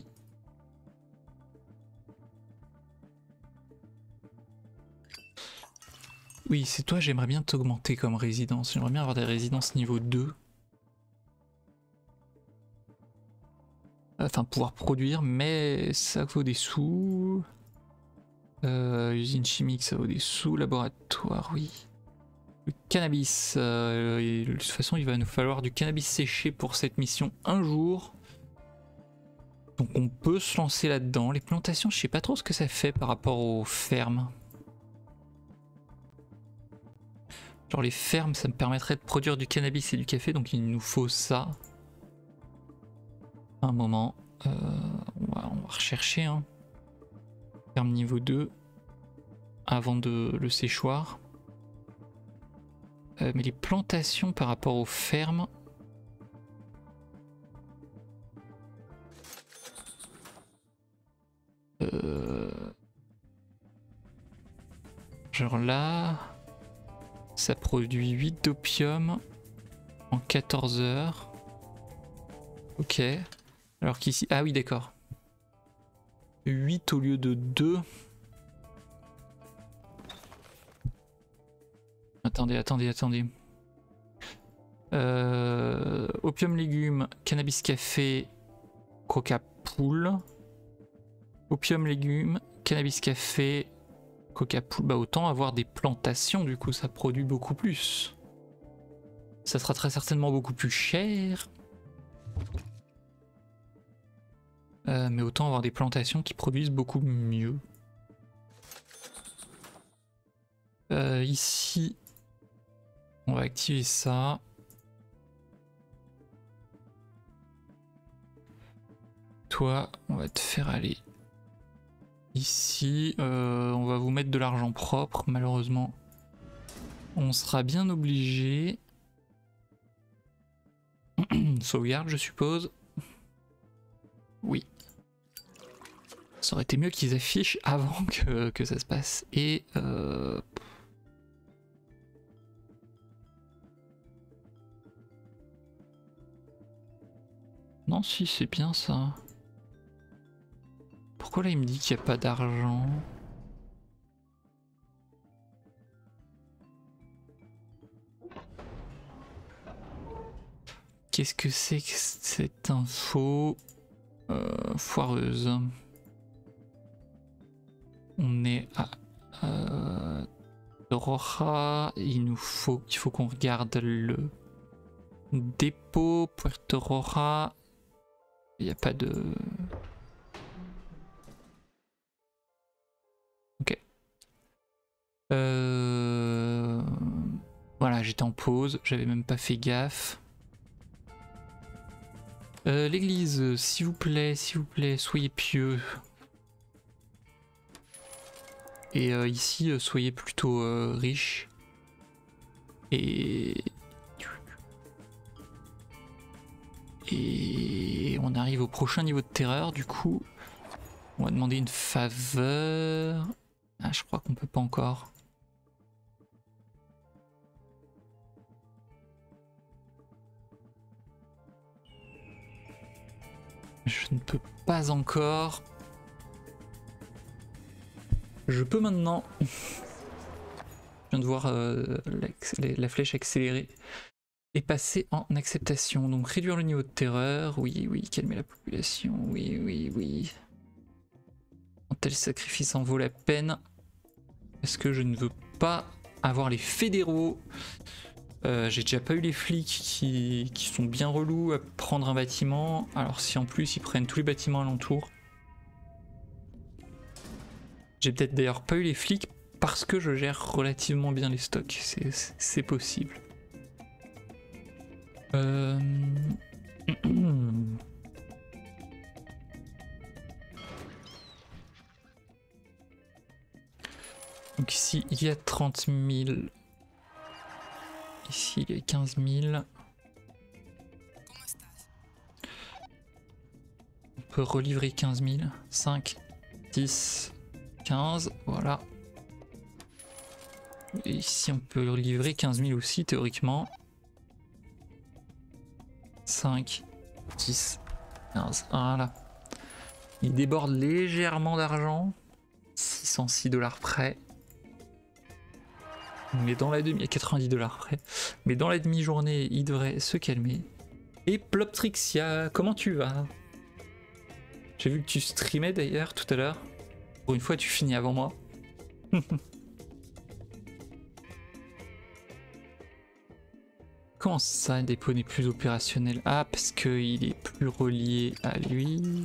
Oui, c'est toi, j'aimerais bien t'augmenter comme résidence. J'aimerais bien avoir des résidences niveau deux. Enfin, pouvoir produire, mais ça vaut des sous. Euh, usine chimique, ça vaut des sous. Laboratoire, oui. Le cannabis. Euh, et de toute façon, il va nous falloir du cannabis séché pour cette mission un jour. Donc on peut se lancer là-dedans. Les plantations, je sais pas trop ce que ça fait par rapport aux fermes. Genre les fermes, ça me permettrait de produire du cannabis et du café, donc il nous faut ça. Un moment. Euh, on, va, on va rechercher. Hein. Ferme niveau deux. Avant de le séchoir. Euh, mais les plantations par rapport aux fermes... Euh... Genre là... Ça produit huit d'opium en quatorze heures. Ok. Alors qu'ici... Ah oui, d'accord. huit au lieu de deux. Attendez, attendez, attendez. Euh... Opium légumes, cannabis café, coca poule. Opium légumes, cannabis café, coca poule. Bah autant avoir des plantations, du coup ça produit beaucoup plus. Ça sera très certainement beaucoup plus cher. Euh, mais autant avoir des plantations qui produisent beaucoup mieux. Euh, ici, on va activer ça. Toi, on va te faire aller ici. Euh, on va vous mettre de l'argent propre, malheureusement. On sera bien obligé. Sauvegarde, je suppose. Oui. Ça aurait été mieux qu'ils affichent avant que, que ça se passe. Et... Euh... Non, si, c'est bien ça. Pourquoi là il me dit qu'il n'y a pas d'argent? Qu'est-ce que c'est que cette info euh, foireuse? On est à euh, Roja. Il nous faut qu'il faut qu'on regarde le dépôt Puerto Roja. Il n'y a pas de... Ok. Euh... Voilà, j'étais en pause, j'avais même pas fait gaffe. Euh, L'église, s'il vous plaît, s'il vous plaît, soyez pieux. Et euh, ici, euh, soyez plutôt euh, riches. Et... Et on arrive au prochain niveau de terreur, du coup. On va demander une faveur. Ah, je crois qu'on peut pas encore. Je ne peux pas encore. Je peux maintenant. Je viens de voir euh, la, la flèche accélérée et passer en acceptation. Donc réduire le niveau de terreur. Oui, oui, calmer la population. Oui, oui, oui. Un tel sacrifice en vaut la peine. Est-ce que je ne veux pas avoir les fédéraux? euh, J'ai déjà pas eu les flics qui, qui sont bien relous à prendre un bâtiment. Alors si en plus ils prennent tous les bâtiments alentours. J'ai peut-être d'ailleurs pas eu les flics parce que je gère relativement bien les stocks. C'est possible. Euh... Donc ici il y a trente mille. Ici il y a quinze mille. On peut relivrer quinze mille. cinq, dix, quinze, voilà. Et ici on peut livrer quinze mille aussi théoriquement. cinq, dix, quinze, voilà. Il déborde légèrement d'argent. six cent six dollars près. Mais dans la demi... à quatre-vingt-dix dollars après. Mais dans la demi-journée, il devrait se calmer. Et Ploptrixia, comment tu vas? J'ai vu que tu streamais d'ailleurs tout à l'heure. Pour une fois, tu finis avant moi. Comment ça, Dépôt n'est plus opérationnel? Ah, parce qu'il est plus relié à lui.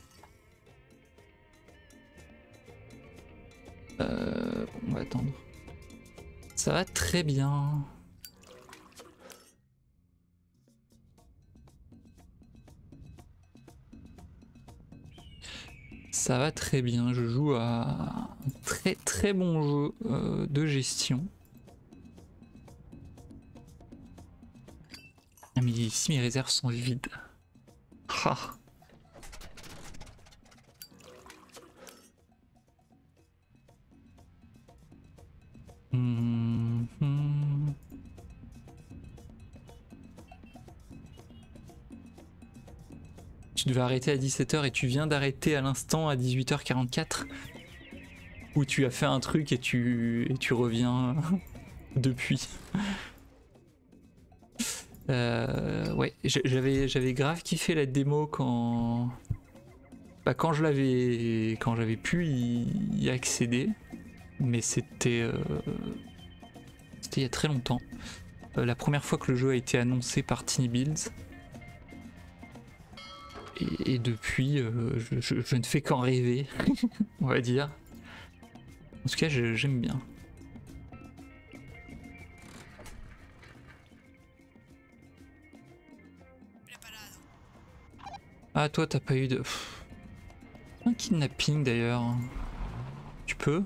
Euh, on va attendre. Ça va très bien. Ça va très bien. Je joue à un très très bon jeu euh, de gestion. Ah mais ici mes réserves sont vides. Ah. Mmh, mmh. Tu devais arrêter à dix-sept heures et tu viens d'arrêter à l'instant à dix-huit heures quarante-quatre. Ou tu as fait un truc et tu, et tu reviens depuis. Euh, ouais, j'avais j'avais grave kiffé la démo quand bah, quand je l'avais quand j'avais pu y, y accéder, mais c'était euh, c'était il y a très longtemps. Euh, la première fois que le jeu a été annoncé par Tiny Builds. Et, et depuis, euh, je, je, je ne fais qu'en rêver, on va dire. En tout cas, j'aime bien. Ah, toi, t'as pas eu de... Pff. Un kidnapping, d'ailleurs. Tu peux?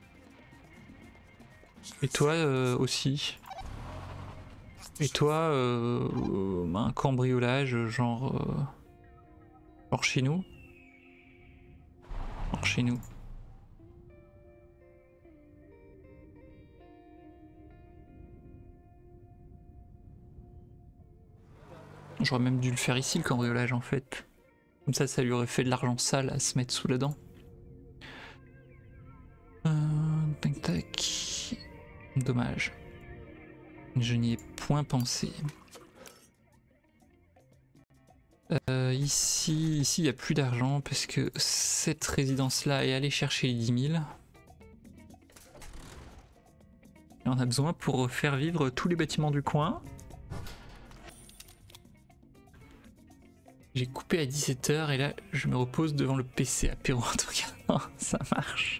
Et toi, euh, aussi. Et toi, euh, euh, un cambriolage, genre... Euh, genre chez nous? Genre chez nous. J'aurais même dû le faire ici, le cambriolage, en fait. Comme ça, ça lui aurait fait de l'argent sale à se mettre sous la dent. Euh, tac tac. Dommage. Je n'y ai point pensé. Euh, ici, ici, il n'y a plus d'argent parce que cette résidence-là est allée chercher les dix mille. Et on a besoin pour faire vivre tous les bâtiments du coin. J'ai coupé à dix-sept heures et là je me repose devant le P C apéro en tout cas. Non, ça marche.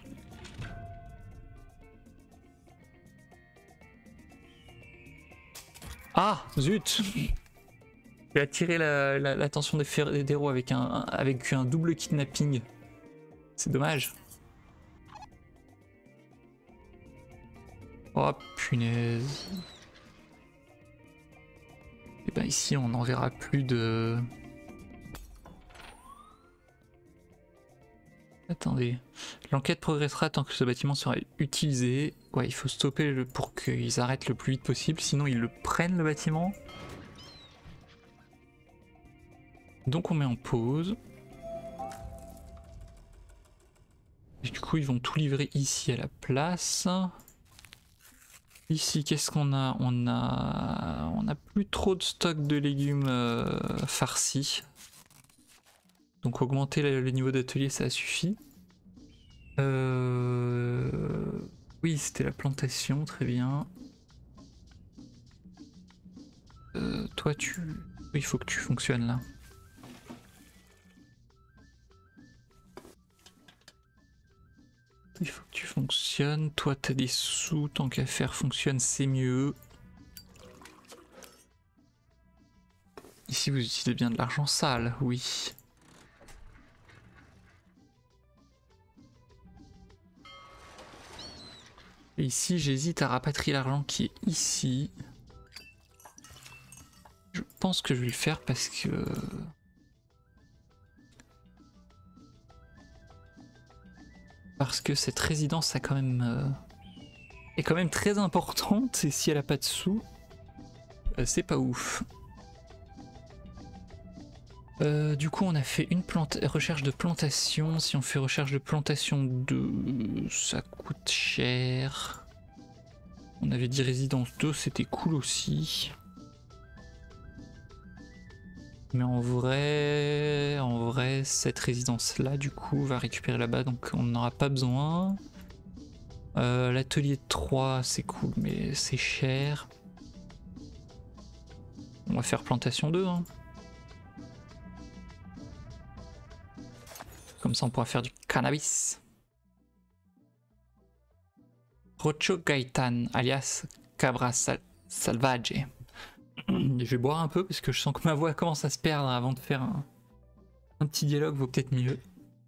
Ah zut. J'ai attiré l'attention la, la, des, des héros avec un, avec un double kidnapping. C'est dommage. Oh punaise. Et ben ici on n'en verra plus de... Attendez, l'enquête progressera tant que ce bâtiment sera utilisé. Ouais, il faut stopper le... pour qu'ils arrêtent le plus vite possible, sinon ils le prennent le bâtiment. Donc on met en pause. Et du coup ils vont tout livrer ici à la place. Ici qu'est-ce qu'on a? On a on a plus trop de stock de légumes euh, farcis. Donc augmenter le, le niveau d'atelier ça suffit. Euh... Oui c'était la plantation, très bien. Euh, toi tu... Il faut que tu fonctionnes là. Il faut que tu fonctionnes. Toi t'as des sous, tant qu'à faire fonctionne c'est mieux. Ici vous utilisez bien de l'argent sale, oui. Et ici j'hésite à rapatrier l'argent qui est ici. Je pense que je vais le faire parce que... Parce que cette résidence a quand même... Euh... est quand même très importante et si elle a pas de sous, euh, c'est pas ouf. Euh, du coup on a fait une plante recherche de plantation. Si on fait recherche de plantation de... ça coûte cher. On avait dit résidence deux, c'était cool aussi. Mais en vrai, en vrai, cette résidence-là, du coup, va récupérer là-bas, donc on n'en aura pas besoin. Euh, L'atelier trois, c'est cool, mais c'est cher. On va faire plantation deux. Hein. Comme ça, on pourra faire du cannabis. Rocho Gaitan, alias Cabra Sal Salvaje. Je vais boire un peu parce que je sens que ma voix commence à se perdre avant de faire un, un petit dialogue, vaut peut-être mieux.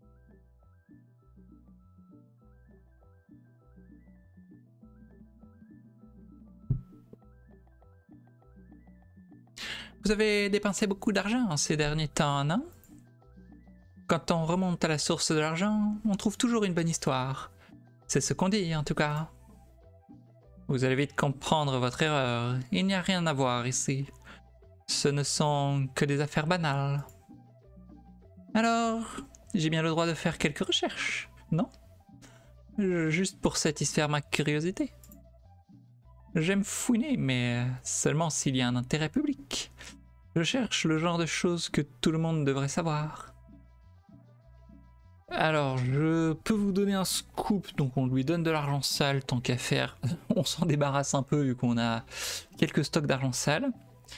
Vous avez dépensé beaucoup d'argent ces derniers temps, non? Quand on remonte à la source de l'argent, on trouve toujours une bonne histoire. C'est ce qu'on dit en tout cas. Vous allez vite comprendre votre erreur. Il n'y a rien à voir ici. Ce ne sont que des affaires banales. Alors, j'ai bien le droit de faire quelques recherches, non? Juste pour satisfaire ma curiosité. J'aime fouiner, mais seulement s'il y a un intérêt public. Je cherche le genre de choses que tout le monde devrait savoir. Alors, je peux vous donner un scoop, donc on lui donne de l'argent sale tant qu'à faire. On s'en débarrasse un peu vu qu'on a quelques stocks d'argent sale.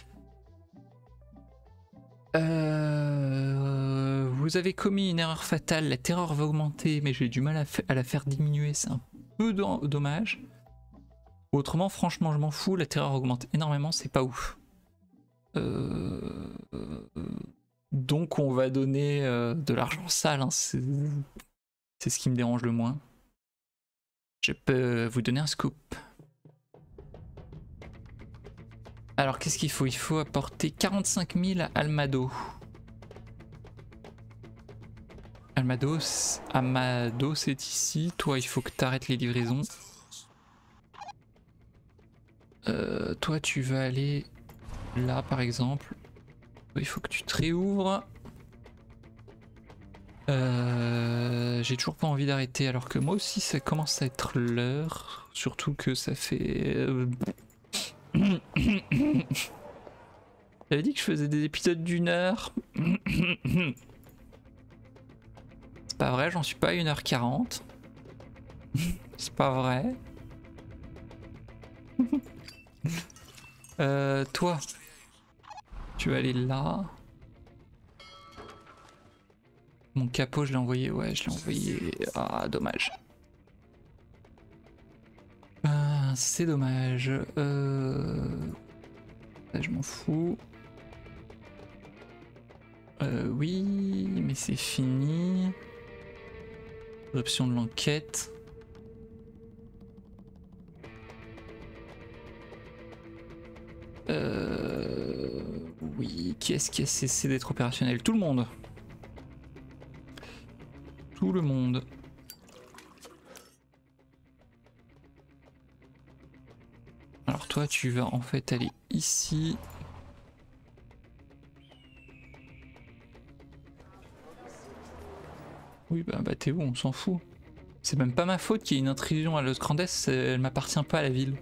Euh, vous avez commis une erreur fatale, la terreur va augmenter, mais j'ai du mal à, à la faire diminuer, c'est un peu dommage. Autrement, franchement, je m'en fous, la terreur augmente énormément, c'est pas ouf. Euh... Donc on va donner euh, de l'argent sale, hein, c'est ce qui me dérange le moins. Je peux vous donner un scoop. Alors qu'est-ce qu'il faut? Il faut apporter quarante-cinq mille à Almado. Almado, Amado c'est ici. Toi il faut que tu arrêtes les livraisons. Euh, toi tu vas aller là par exemple. Il faut que tu te réouvres. Euh, J'ai toujours pas envie d'arrêter alors que moi aussi ça commence à être l'heure. Surtout que ça fait... Euh... J'avais dit que je faisais des épisodes d'une heure. C'est pas vrai, j'en suis pas à une heure quarante. C'est pas vrai. euh, toi, tu vas aller là. Mon capot, je l'ai envoyé. Ouais, je l'ai envoyé. Ah, dommage. Euh, C'est dommage. Euh... Là, je m'en fous. Euh, oui, mais c'est fini. Option de l'enquête. Euh... Oui, qui est-ce qui a cessé d'être opérationnel? Tout le monde. Tout le monde. Alors toi, tu vas en fait aller ici. Oui, bah, bah t'es où, on s'en fout. C'est même pas ma faute qu'il y ait une intrusion à Los Grandes, elle m'appartient pas à la ville.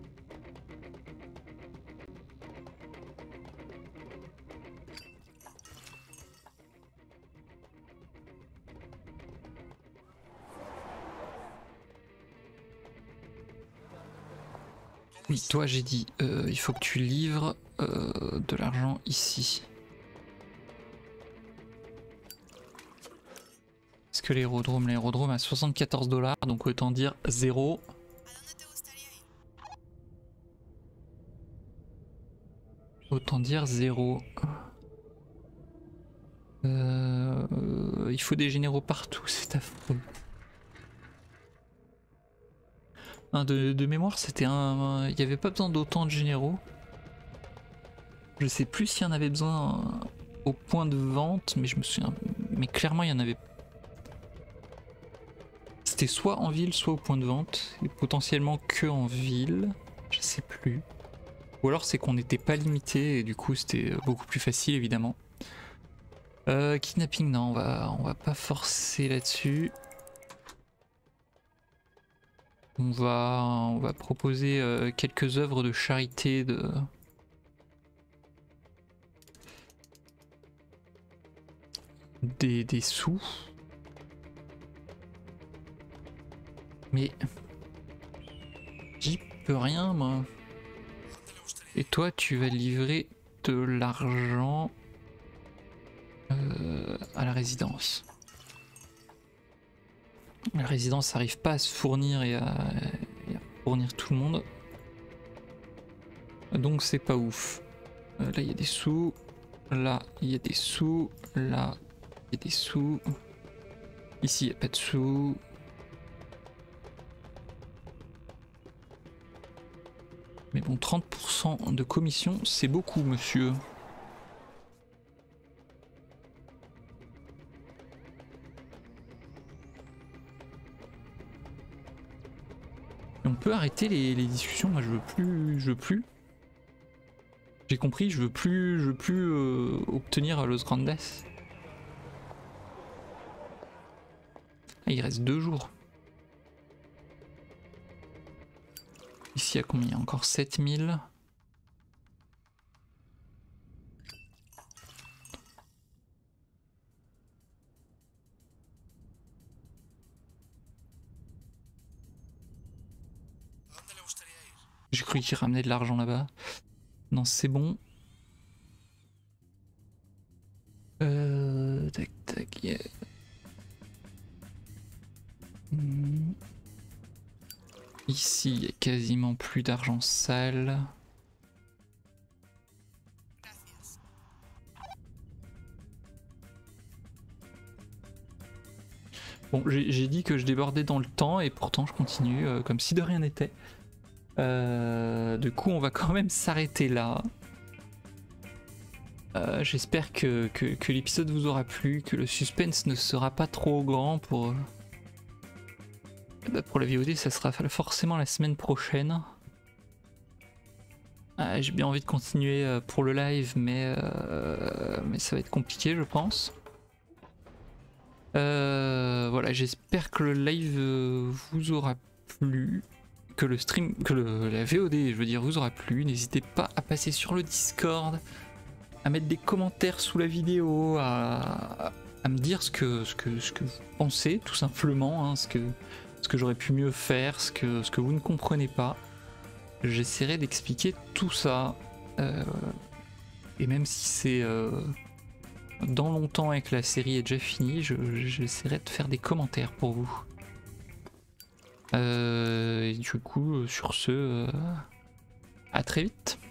Oui, toi j'ai dit, euh, il faut que tu livres euh, de l'argent ici. Est-ce que l'aérodrome, l'aérodrome a soixante-quatorze dollars, donc autant dire zéro. Autant dire zéro. Euh, euh, il faut des généraux partout, c'est affreux. Un de, de mémoire, c'était un... Il n'y avait pas besoin d'autant de généraux. Je sais plus s'il y en avait besoin au point de vente, mais je me souviens... Mais clairement, il y en avait... C'était soit en ville, soit au point de vente, et potentiellement que en ville, je sais plus. Ou alors c'est qu'on n'était pas limité, et du coup c'était beaucoup plus facile évidemment. Euh, kidnapping, non, on va, on va pas forcer là-dessus. On va, on va proposer euh, quelques œuvres de charité de... Des, des sous. Mais... J'y peux rien moi. Et toi tu vas livrer de l'argent euh, à la résidence. La résidence n'arrive pas à se fournir et à, et à fournir tout le monde. Donc c'est pas ouf. Euh, là il y a des sous. Là il y a des sous. Là il y a des sous. Ici il n'y a pas de sous. Mais bon, trente pour cent de commission, c'est beaucoup, monsieur. Et on peut arrêter les, les discussions. Moi, je veux plus, je veux plus. J'ai compris, je veux plus, je veux plus euh, obtenir Los Grandes. Ah, il reste deux jours. Ici, il y a combien? Encore sept mille. J'ai cru qu'il ramenait de l'argent là-bas. Non, c'est bon. Euh... Tac, tac, yeah. Hmm. Ici, il y a quasiment plus d'argent sale. Bon, j'ai dit que je débordais dans le temps et pourtant je continue euh, comme si de rien n'était. Euh, du coup, on va quand même s'arrêter là. Euh, J'espère que, que, que l'épisode vous aura plu, que le suspense ne sera pas trop grand pour... Bah pour la V O D, ça sera forcément la semaine prochaine. Ah, j'ai bien envie de continuer pour le live, mais, euh, mais ça va être compliqué, je pense. Euh, voilà, j'espère que le live vous aura plu, que le stream, que le, la V O D, je veux dire, vous aura plu. N'hésitez pas à passer sur le Discord, à mettre des commentaires sous la vidéo, à, à me dire ce que, ce que, ce que vous pensez, tout simplement, hein, ce que, ce que j'aurais pu mieux faire, ce que, ce que vous ne comprenez pas. J'essaierai d'expliquer tout ça, euh, et même si c'est euh, dans longtemps et que la série est déjà finie, j'essaierai de faire des commentaires pour vous. Euh, et du coup, sur ce, euh, à très vite.